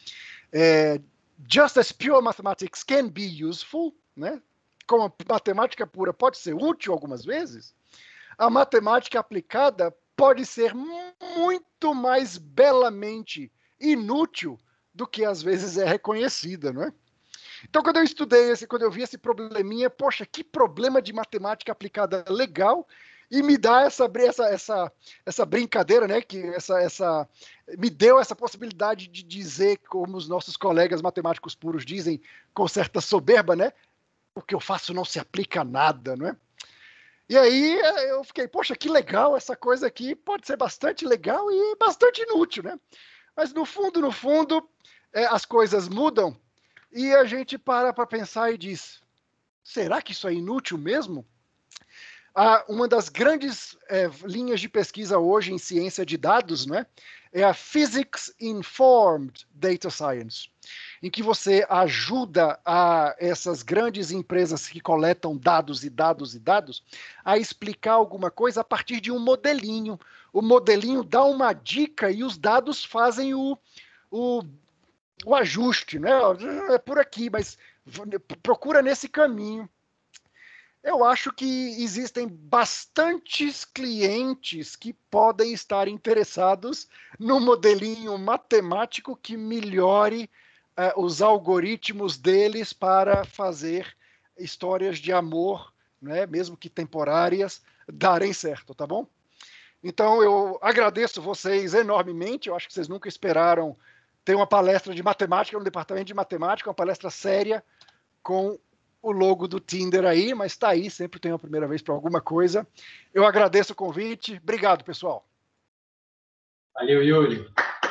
just as pure mathematics can be useful, né? Como a matemática pura pode ser útil algumas vezes, a matemática aplicada pode ser muito mais belamente inútil do que às vezes é reconhecida, não é? Então, quando eu estudei quando eu vi esse probleminha, poxa, que problema de matemática aplicada legal, e me dá essa brincadeira, né? Que me deu essa possibilidade de dizer, como os nossos colegas matemáticos puros dizem, com certa soberba, né? O que eu faço não se aplica a nada, não é? E aí eu fiquei, poxa, que legal, essa coisa aqui pode ser bastante legal e bastante inútil, né? Mas no fundo, as coisas mudam e a gente para pensar e diz, será que isso é inútil mesmo? Uma das grandes linhas de pesquisa hoje em ciência de dados, né, é a Physics Informed Data Science, em que você ajuda essas grandes empresas que coletam dados e dados e dados a explicar alguma coisa a partir de um modelinho. O modelinho dá uma dica e os dados fazem o ajuste, né? É por aqui, mas procura nesse caminho. Eu acho que existem bastantes clientes que podem estar interessados no modelinho matemático que melhore os algoritmos deles para fazer histórias de amor, né, mesmo que temporárias, darem certo, tá bom? Então, eu agradeço vocês enormemente. Eu acho que vocês nunca esperaram ter uma palestra de matemática no departamento de matemática, uma palestra séria com o logo do Tinder aí, mas está aí, sempre tem uma primeira vez para alguma coisa. Eu agradeço o convite. Obrigado, pessoal. Valeu, Yuri.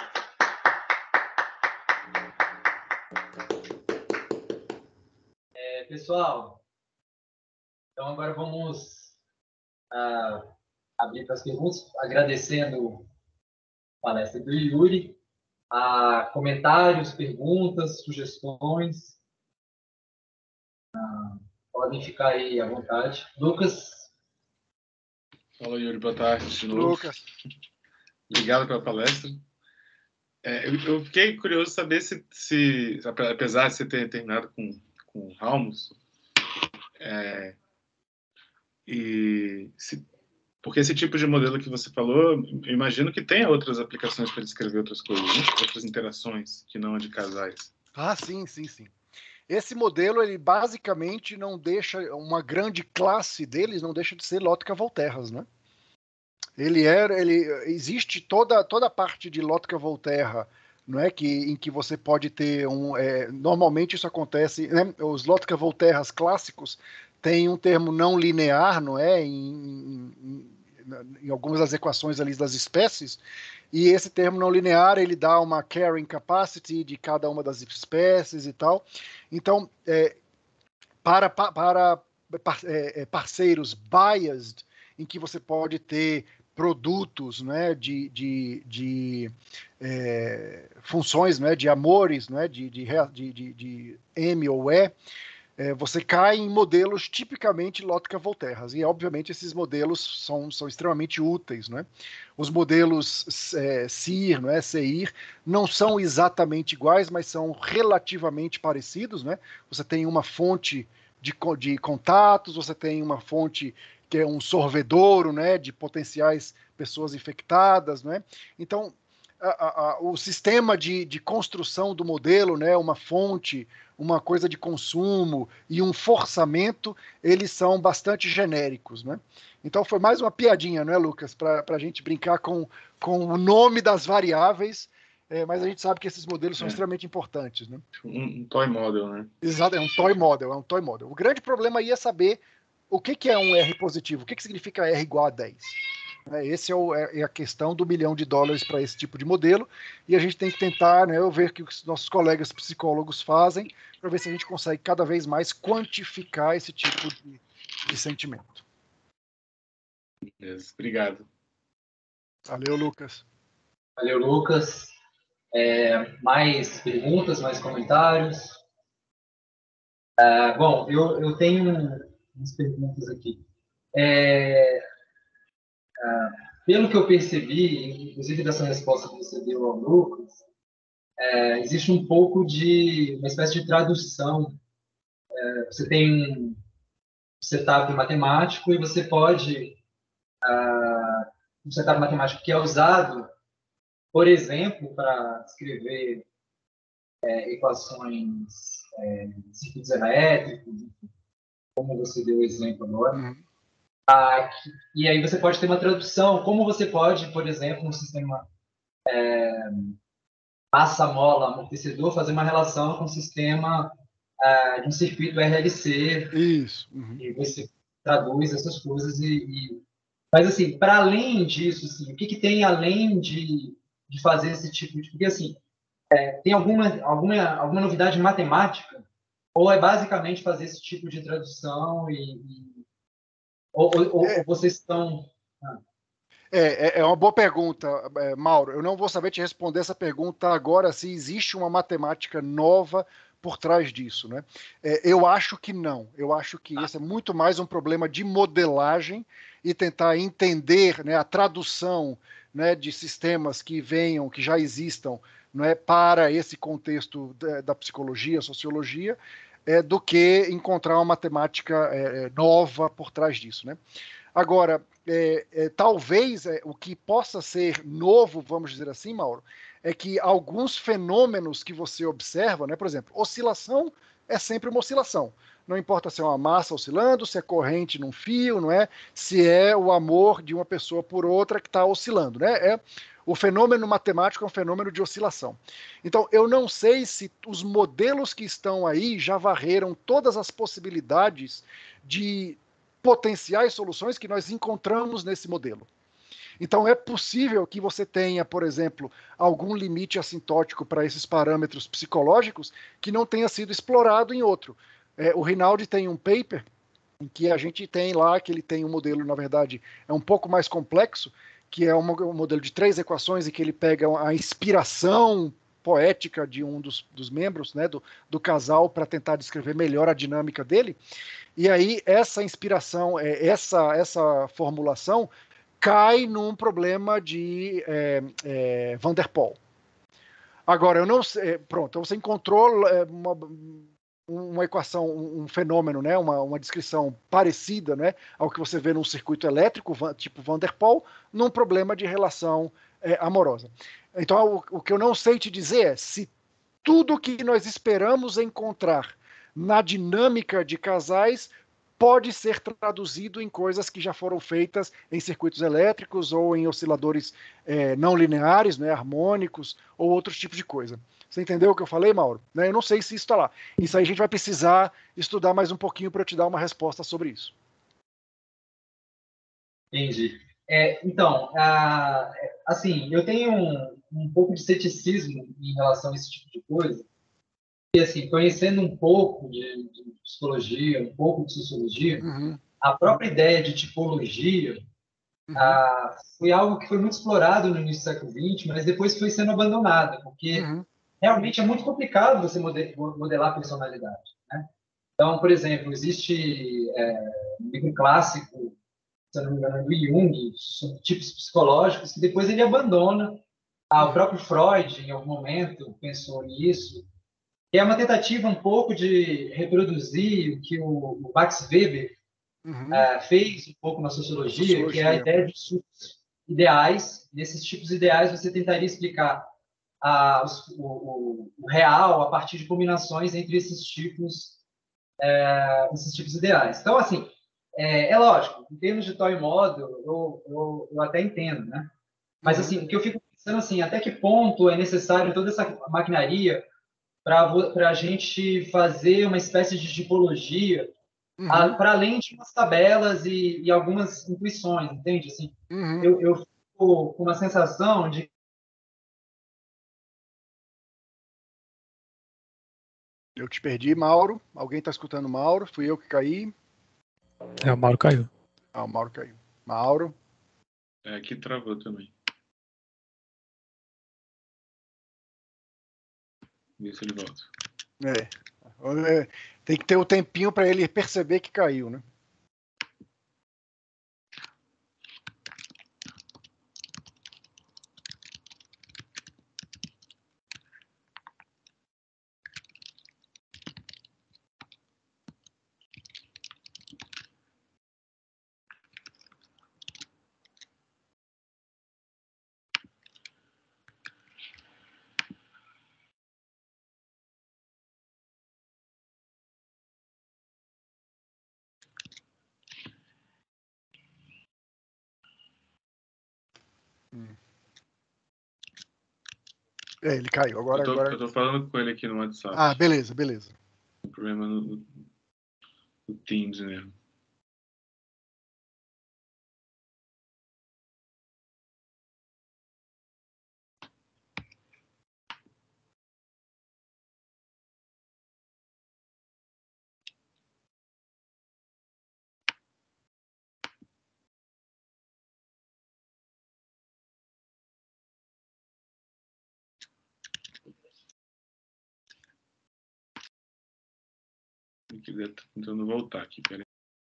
Pessoal, então agora vamos abrir para as perguntas, agradecendo a palestra do Yuri, comentários, perguntas, sugestões. Podem ficar aí à vontade. Lucas? Fala, Yuri, boa tarde de novo. Lucas. Obrigado pela palestra. Eu fiquei curioso de saber se apesar de você ter terminado com o Ramos, porque esse tipo de modelo que você falou, eu imagino que tenha outras aplicações para descrever outras coisas, né? Outras interações que não a de casais. Sim. Esse modelo, ele basicamente não deixa, uma grande classe deles não deixa de ser Lotka-Volterras, né? Existe toda a parte de Lotka-Volterra, não é, em que você pode ter normalmente isso acontece, né? Os Lotka-Volterras clássicos têm um termo não linear, não é, em algumas das equações ali das espécies, e esse termo não linear ele dá uma carrying capacity de cada uma das espécies e tal. Então, para parceiros biased, em que você pode ter produtos, né, de funções, né, de amores, né, de M ou E, você cai em modelos tipicamente Lotka-Volterras. E, obviamente, esses modelos são extremamente úteis. Né? Os modelos CIR, né, CIR, não são exatamente iguais, mas são relativamente parecidos. Né? Você tem uma fonte de contatos, você tem uma fonte que é um sorvedouro, né, de potenciais pessoas infectadas. Né? Então, o sistema de construção do modelo, né, uma fonte, uma coisa de consumo e um forçamento, eles são bastante genéricos, né? Então foi mais uma piadinha, né, Lucas, para a gente brincar com o nome das variáveis, mas a gente sabe que esses modelos são extremamente importantes, né? Um toy model, né? Exato, é um toy model. O grande problema aí é saber o que é um R positivo, o que significa R igual a 10. Esse é a questão do $1 milhão para esse tipo de modelo, e a gente tem que tentar, né, ver o que os nossos colegas psicólogos fazem, para ver se a gente consegue cada vez mais quantificar esse tipo de sentimento. Obrigado. Valeu, Lucas. Valeu, Lucas. Mais perguntas, mais comentários? Bom, eu tenho umas perguntas aqui. Pelo que eu percebi, inclusive dessa resposta que você deu ao Lucas, existe um pouco de uma espécie de tradução. Você tem um setup matemático e você pode um setup matemático que é usado, por exemplo, para escrever equações, circuitos elétricos, como você deu o exemplo agora. E aí você pode ter uma tradução, como você pode, por exemplo, no sistema massa-mola amortecedor, fazer uma relação com o sistema de um circuito RLC. Isso. E você traduz essas coisas mas, assim, para além disso, assim, o que tem além de fazer esse tipo de... Porque, assim, tem alguma novidade matemática? Ou é basicamente fazer esse tipo de tradução ou vocês estão... É uma boa pergunta, Mauro. Eu não vou saber te responder essa pergunta agora, se existe uma matemática nova por trás disso, né? Eu acho que não. Eu acho que esse é muito mais um problema de modelagem e tentar entender, né, a tradução, né, de sistemas que já existam, né, para esse contexto da psicologia, sociologia, do que encontrar uma matemática nova por trás disso, né? Agora, talvez o que possa ser novo, vamos dizer assim, Mauro, é que alguns fenômenos que você observa, né, por exemplo, oscilação é sempre uma oscilação. Não importa se é uma massa oscilando, se é corrente num fio, não é? Se é o amor de uma pessoa por outra que está oscilando, né? O fenômeno matemático é um fenômeno de oscilação. Então, eu não sei se os modelos que estão aí já varreram todas as possibilidades de potenciais soluções que nós encontramos nesse modelo. Então, é possível que você tenha, por exemplo, algum limite assintótico para esses parâmetros psicológicos que não tenha sido explorado em outro. O Rinaldi tem um paper em que a gente tem lá, que ele tem um modelo, na verdade, é um pouco mais complexo, que é um modelo de 3 equações, em que ele pega a inspiração poética de um dos membros, né, do casal, para tentar descrever melhor a dinâmica dele. E aí, essa inspiração, essa formulação, cai num problema de Van der Pol. Agora, eu não sei. Pronto, então você encontrou uma equação, um fenômeno, né, uma descrição parecida, né, ao que você vê num circuito elétrico, tipo Van der Pol, num problema de relação amorosa. Então, o que eu não sei te dizer é se tudo que nós esperamos encontrar na dinâmica de casais pode ser traduzido em coisas que já foram feitas em circuitos elétricos ou em osciladores não lineares, né, harmônicos, ou outros tipos de coisa. Você entendeu o que eu falei, Mauro? Né, eu não sei se isso está lá. Isso aí a gente vai precisar estudar mais um pouquinho para eu te dar uma resposta sobre isso. Entendi. Então, assim, eu tenho um pouco de ceticismo em relação a esse tipo de coisa. E, assim, conhecendo um pouco de psicologia, um pouco de sociologia, a própria ideia de tipologia foi algo que foi muito explorado no início do século XX, mas depois foi sendo abandonado, porque realmente é muito complicado você modelar a personalidade, né? Então, por exemplo, existe um livro clássico, se eu não me engano, do Jung, sobre tipos psicológicos, que depois ele abandona. O próprio Freud, em algum momento, pensou nisso. E é uma tentativa um pouco de reproduzir o que o Max Weber fez um pouco na sociologia, que é a ideia de tipos ideais. Nesses tipos ideais, você tentaria explicar o real a partir de combinações entre esses tipos ideais. Então, assim, é lógico, em termos de toy model, eu até entendo, né? Mas, assim, o que eu fico pensando, assim, até que ponto é necessário toda essa maquinaria para a gente fazer uma espécie de tipologia para além de umas tabelas e algumas intuições, entende? Assim, eu fico com uma sensação de... Eu te perdi, Mauro. Alguém está escutando Mauro? Fui eu que caí? O Mauro caiu. O Mauro caiu. Mauro? Aqui travou também. Vê se ele volta. Tem que ter o tempinho para ele perceber que caiu, né? Ele caiu. Agora. Eu tô falando com ele aqui no WhatsApp. Beleza. O problema no Teams mesmo. Se quiser, tá tentando voltar aqui, peraí.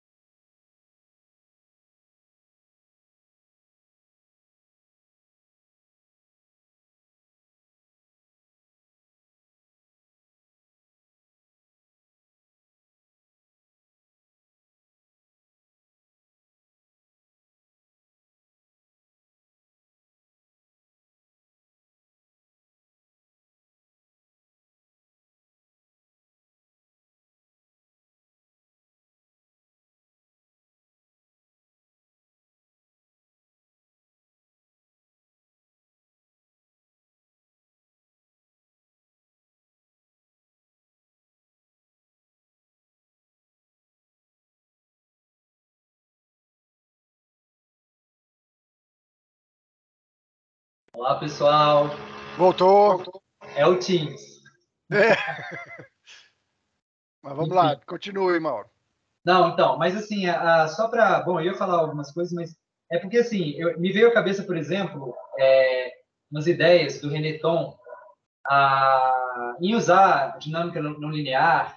Olá, pessoal. Voltou. É o Teams. Mas vamos lá, continue, Mauro. Não, então, mas assim, só para... Bom, eu ia falar algumas coisas, mas é porque, assim, me veio à cabeça, por exemplo, umas ideias do René Thom em usar dinâmica não linear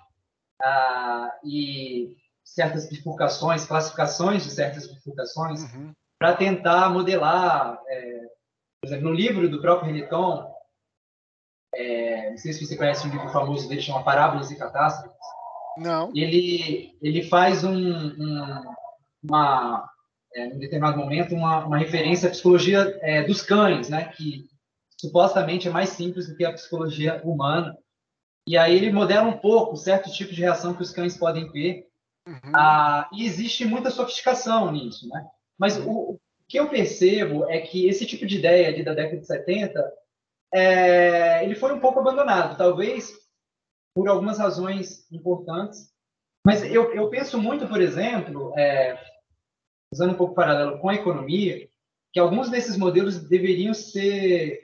e certas bifurcações, classificações de certas bifurcações, para tentar modelar, por exemplo, no livro do próprio Reneton, não sei se você conhece um livro famoso dele, chama Parábolas e Catástrofes. Não. Ele faz em determinado momento, uma referência à psicologia dos cães, né, que supostamente é mais simples do que a psicologia humana. E aí ele modela um pouco certos tipos de reação que os cães podem ter. E existe muita sofisticação nisso, né? Mas o que eu percebo é que esse tipo de ideia ali da década de 70, ele foi um pouco abandonado, talvez por algumas razões importantes. Mas eu penso muito, por exemplo, usando um pouco paralelo com a economia, que alguns desses modelos deveriam ser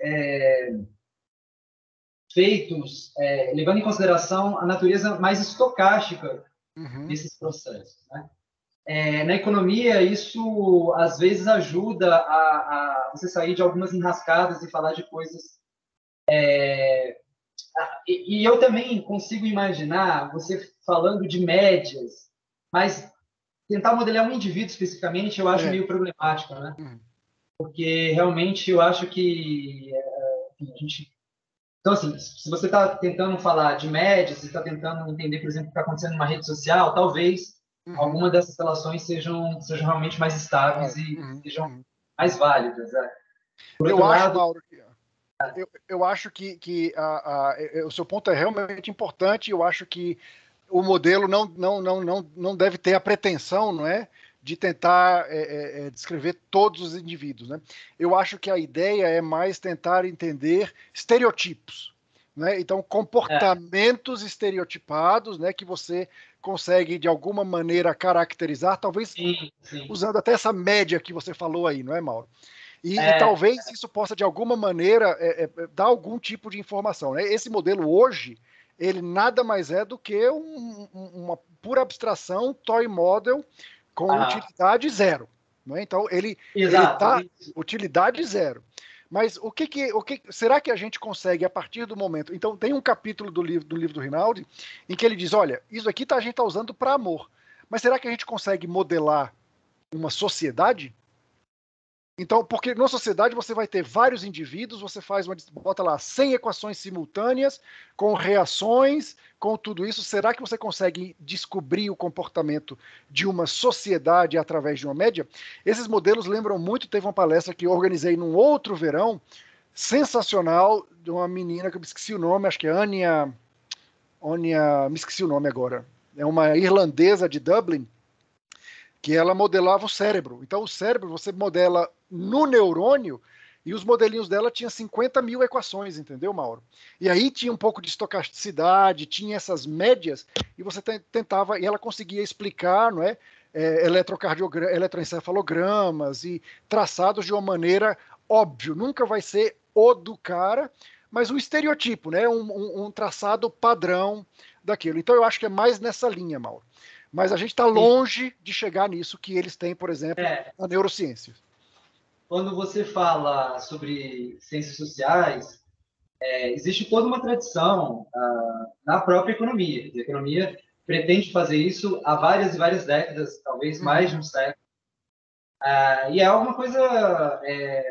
feitos levando em consideração a natureza mais estocástica desses processos, né? Na economia, isso às vezes ajuda a você sair de algumas enrascadas e falar de coisas. E eu também consigo imaginar você falando de médias, mas tentar modelar um indivíduo especificamente eu acho meio problemático, né? Porque realmente eu acho que a gente. Então, assim, se você está tentando falar de médias, você está tentando entender, por exemplo, o que está acontecendo numa rede social, talvez alguma dessas relações sejam realmente mais estáveis e sejam mais válidas. Por outro lado, Mauro, eu acho que o seu ponto é realmente importante. Eu acho que o modelo não deve ter a pretensão, não é, de tentar descrever todos os indivíduos, né? Eu acho que a ideia é mais tentar entender estereotipos, né? Então, comportamentos estereotipados, né, que você consegue de alguma maneira caracterizar, talvez sim. usando até essa média que você falou aí, não é, Mauro? E talvez isso possa, de alguma maneira, dar algum tipo de informação, né? Esse modelo hoje, ele nada mais é do que uma pura abstração, toy model, com utilidade zero. Não é? Então, ele está utilidade zero. Mas será que a gente consegue, a partir do momento... Então, tem um capítulo do livro do Rinaldi em que ele diz, olha, isso aqui a gente está usando para amor. Mas será que a gente consegue modelar uma sociedade? Então, porque na sociedade você vai ter vários indivíduos, você bota lá 100 equações simultâneas, com reações, com tudo isso. Será que você consegue descobrir o comportamento de uma sociedade através de uma média? Esses modelos lembram muito, teve uma palestra que eu organizei num outro verão, sensacional, de uma menina que eu me esqueci o nome, acho que é Anya, me esqueci o nome agora. É uma irlandesa de Dublin, que ela modelava o cérebro. Então, o cérebro você modela no neurônio e os modelinhos dela tinham 50 mil equações, entendeu, Mauro? E aí tinha um pouco de estocasticidade, tinha essas médias, e você tentava, e ela conseguia explicar, não é? Eletroencefalogramas e traçados de uma maneira óbvia. Nunca vai ser o do cara, mas um estereotipo, né? Um traçado padrão daquilo. Então, eu acho que é mais nessa linha, Mauro. Mas a gente está longe de chegar nisso que eles têm, por exemplo, na neurociência. Quando você fala sobre ciências sociais, existe toda uma tradição na própria economia. A economia pretende fazer isso há várias e várias décadas, talvez mais de um século. E é alguma coisa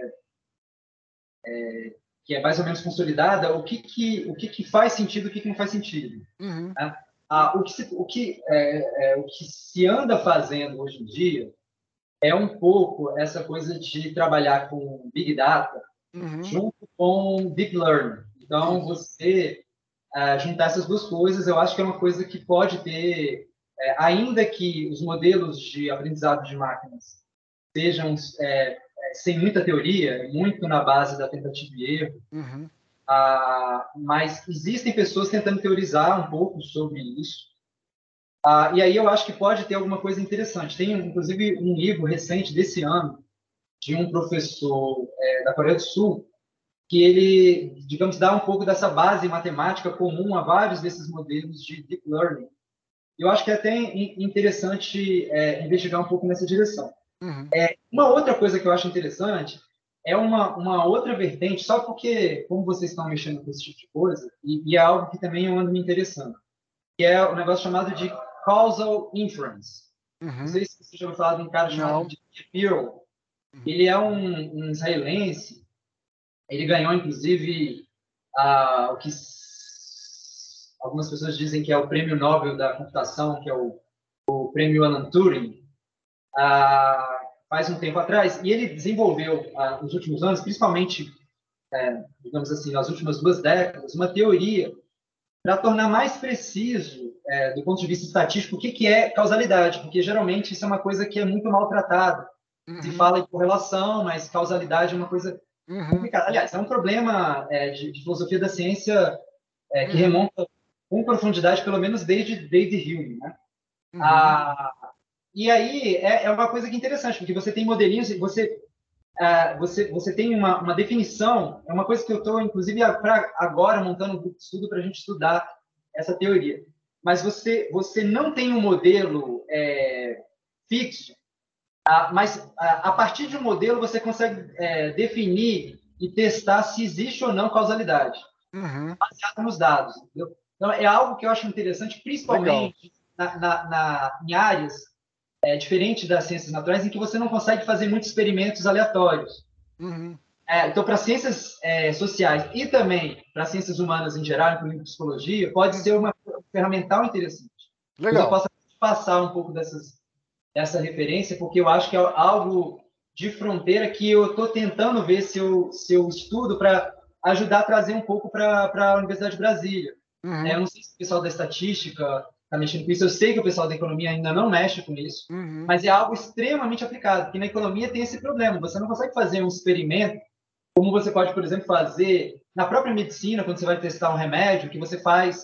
que é mais ou menos consolidada, o que faz sentido, o que não faz sentido. Né? O que se anda fazendo hoje em dia é um pouco essa coisa de trabalhar com Big Data junto com Deep Learning. Então, você juntar essas duas coisas, eu acho que é uma coisa que pode ter, ainda que os modelos de aprendizado de máquinas sejam sem muita teoria, muito na base da tentativa e erro, mas existem pessoas tentando teorizar um pouco sobre isso. E aí eu acho que pode ter alguma coisa interessante. Tem, inclusive, um livro recente desse ano, de um professor da Coreia do Sul, que ele, digamos, dá um pouco dessa base matemática comum a vários desses modelos de Deep Learning. Eu acho que é até interessante investigar um pouco nessa direção. Uma outra coisa que eu acho interessante é uma outra vertente, só porque, como vocês estão mexendo com esse tipo de coisa, e é algo que também eu ando me interessando, que é o negócio chamado de causal inference. Não sei se você já ouviu falar de um cara chamado de Pearl. Ele é um israelense. Ele ganhou, inclusive, o que algumas pessoas dizem que é o prêmio Nobel da computação, que é o prêmio Alan Turing, faz um tempo atrás. E ele desenvolveu, nos últimos anos, principalmente, digamos assim, nas últimas 2 décadas, uma teoria para tornar mais preciso, do ponto de vista estatístico, o que é causalidade, porque geralmente isso é uma coisa que é muito maltratada. Se fala em correlação, mas causalidade é uma coisa complicada. Aliás, é um problema de filosofia da ciência que remonta com profundidade, pelo menos desde Hume, né? E aí é uma coisa que é interessante, porque você tem modelinhos, você tem uma definição, é uma coisa que eu estou, inclusive, agora montando um grupo de estudo para a gente estudar essa teoria. Mas você não tem um modelo fixo, mas a partir de um modelo você consegue definir e testar se existe ou não causalidade, baseado nos dados. Entendeu? Então, é algo que eu acho interessante, principalmente em áreas diferentes das ciências naturais, em que você não consegue fazer muitos experimentos aleatórios. Então, para ciências sociais e também para ciências humanas em geral, incluindo psicologia, pode ser uma ferramental interessante. Legal. Eu posso passar um pouco dessa referência, porque eu acho que é algo de fronteira que eu estou tentando ver se eu estudo para ajudar a trazer um pouco para a Universidade de Brasília. Eu não sei se o pessoal da estatística está mexendo com isso, eu sei que o pessoal da economia ainda não mexe com isso, mas é algo extremamente aplicado, porque na economia tem esse problema, você não consegue fazer um experimento como você pode, por exemplo, fazer na própria medicina, quando você vai testar um remédio, que você faz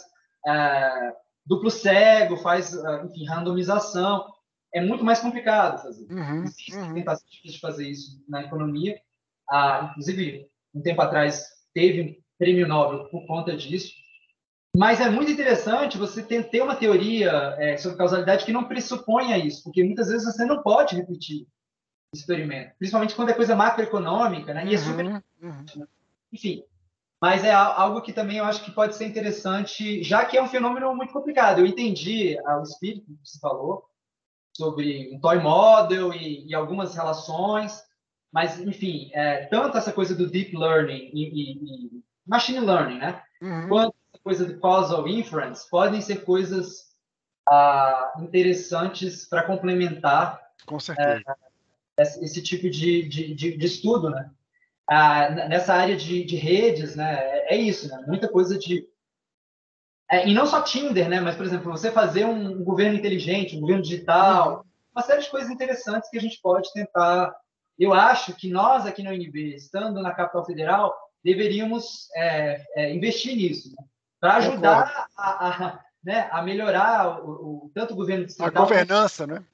duplo cego, faz, enfim, randomização. É muito mais complicado fazer. Existem tentativas de fazer isso na economia. Inclusive, um tempo atrás, teve um prêmio Nobel por conta disso. Mas é muito interessante você ter uma teoria sobre causalidade que não pressuponha isso, porque muitas vezes você não pode repetir o experimento, principalmente quando é coisa macroeconômica, né? E é super... Enfim, mas é algo que também eu acho que pode ser interessante, já que é um fenômeno muito complicado. Eu entendi o espírito que você falou, sobre um toy model e algumas relações, mas, enfim, tanto essa coisa do deep learning e machine learning, né? Quanto essa coisa do causal inference, podem ser coisas interessantes para complementar Com certeza. esse tipo de estudo, né? Nessa área de redes, né? É isso, né? Muita coisa de... e não só Tinder, né? Mas, por exemplo, você fazer um governo inteligente, um governo digital, uma série de coisas interessantes que a gente pode tentar. Eu acho que nós aqui na UNB, estando na capital federal, deveríamos investir nisso, né? Para ajudar a melhorar tanto o governo distrital... A governança, né?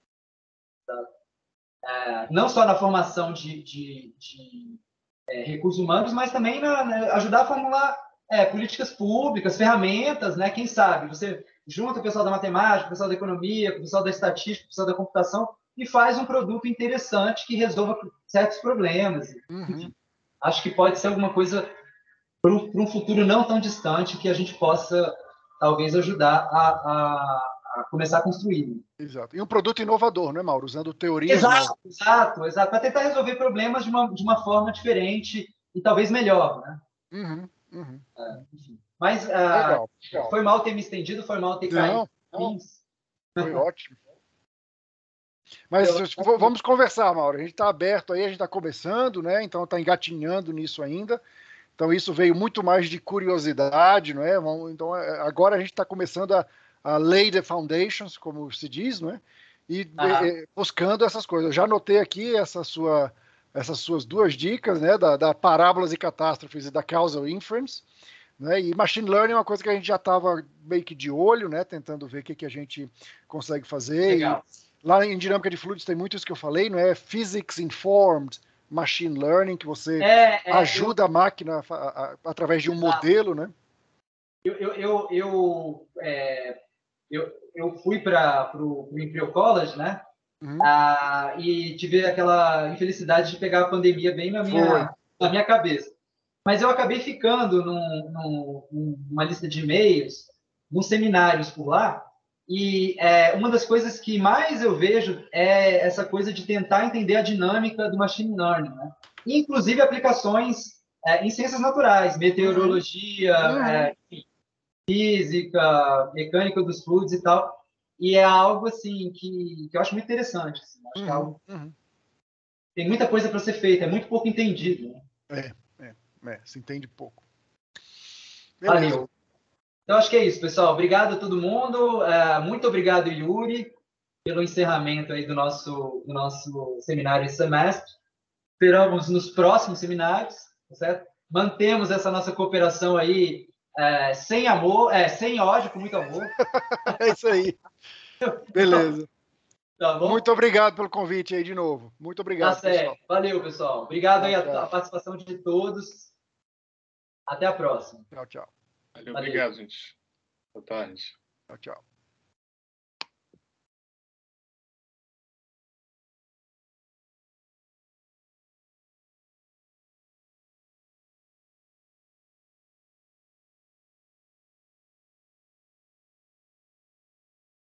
Não só na formação de recursos humanos, mas também ajudar a formular políticas públicas, ferramentas, né? Quem sabe? Você junta o pessoal da matemática, o pessoal da economia, o pessoal da estatística, o pessoal da computação e faz um produto interessante que resolva certos problemas. Enfim, acho que pode ser alguma coisa para um futuro não tão distante que a gente possa, talvez, ajudar a começar a construir. Exato. E um produto inovador, né, Mauro? Usando teorias novas. Exato. Para tentar resolver problemas de uma forma diferente e talvez melhor, né? Enfim. Mas legal. Foi mal ter me estendido, foi mal ter caído. Não. Foi ótimo. Mas vamos conversar, Mauro. A gente está aberto aí, a gente está começando, né? Então está engatinhando nisso ainda. Então isso veio muito mais de curiosidade, não é? Então agora a gente está começando a lay the foundations, como se diz, não é? E buscando essas coisas. Eu já anotei aqui essas suas 2 dicas, né? Da parábolas e catástrofes e da causal inference. Né? E machine learning é uma coisa que a gente já estava meio que de olho, né? Tentando ver o que a gente consegue fazer. Legal. E lá em dinâmica de fluidos tem muito isso que eu falei, não é? Physics informed machine learning, que você ajuda a máquina através de um modelo, né? Eu fui para o Imperial College, né? E tive aquela infelicidade de pegar a pandemia bem na minha cabeça. Mas eu acabei ficando numa lista de e-mails, nos seminários por lá, E uma das coisas que mais eu vejo é essa coisa de tentar entender a dinâmica do machine learning, né? Inclusive aplicações em ciências naturais, meteorologia, enfim, física, mecânica dos fluidos e tal. E é algo assim que eu acho muito interessante. Assim. Acho que é algo... Tem muita coisa para ser feita, é muito pouco entendido. Né? Se entende pouco. Beleza. Valeu. Então, acho que é isso, pessoal. Obrigado a todo mundo. Muito obrigado, Yuri, pelo encerramento aí do nosso seminário esse semestre. Esperamos nos próximos seminários, tá certo? Mantemos essa nossa cooperação aí sem amor, sem ódio, com muito amor. É isso aí. Beleza. Tá bom? Muito obrigado pelo convite aí de novo. Muito obrigado, tá certo. pessoal. Valeu, pessoal. Obrigado aí a participação de todos. Até a próxima. Tchau, tchau. Valeu. Obrigado, gente. Boa tarde. Tchau, tchau.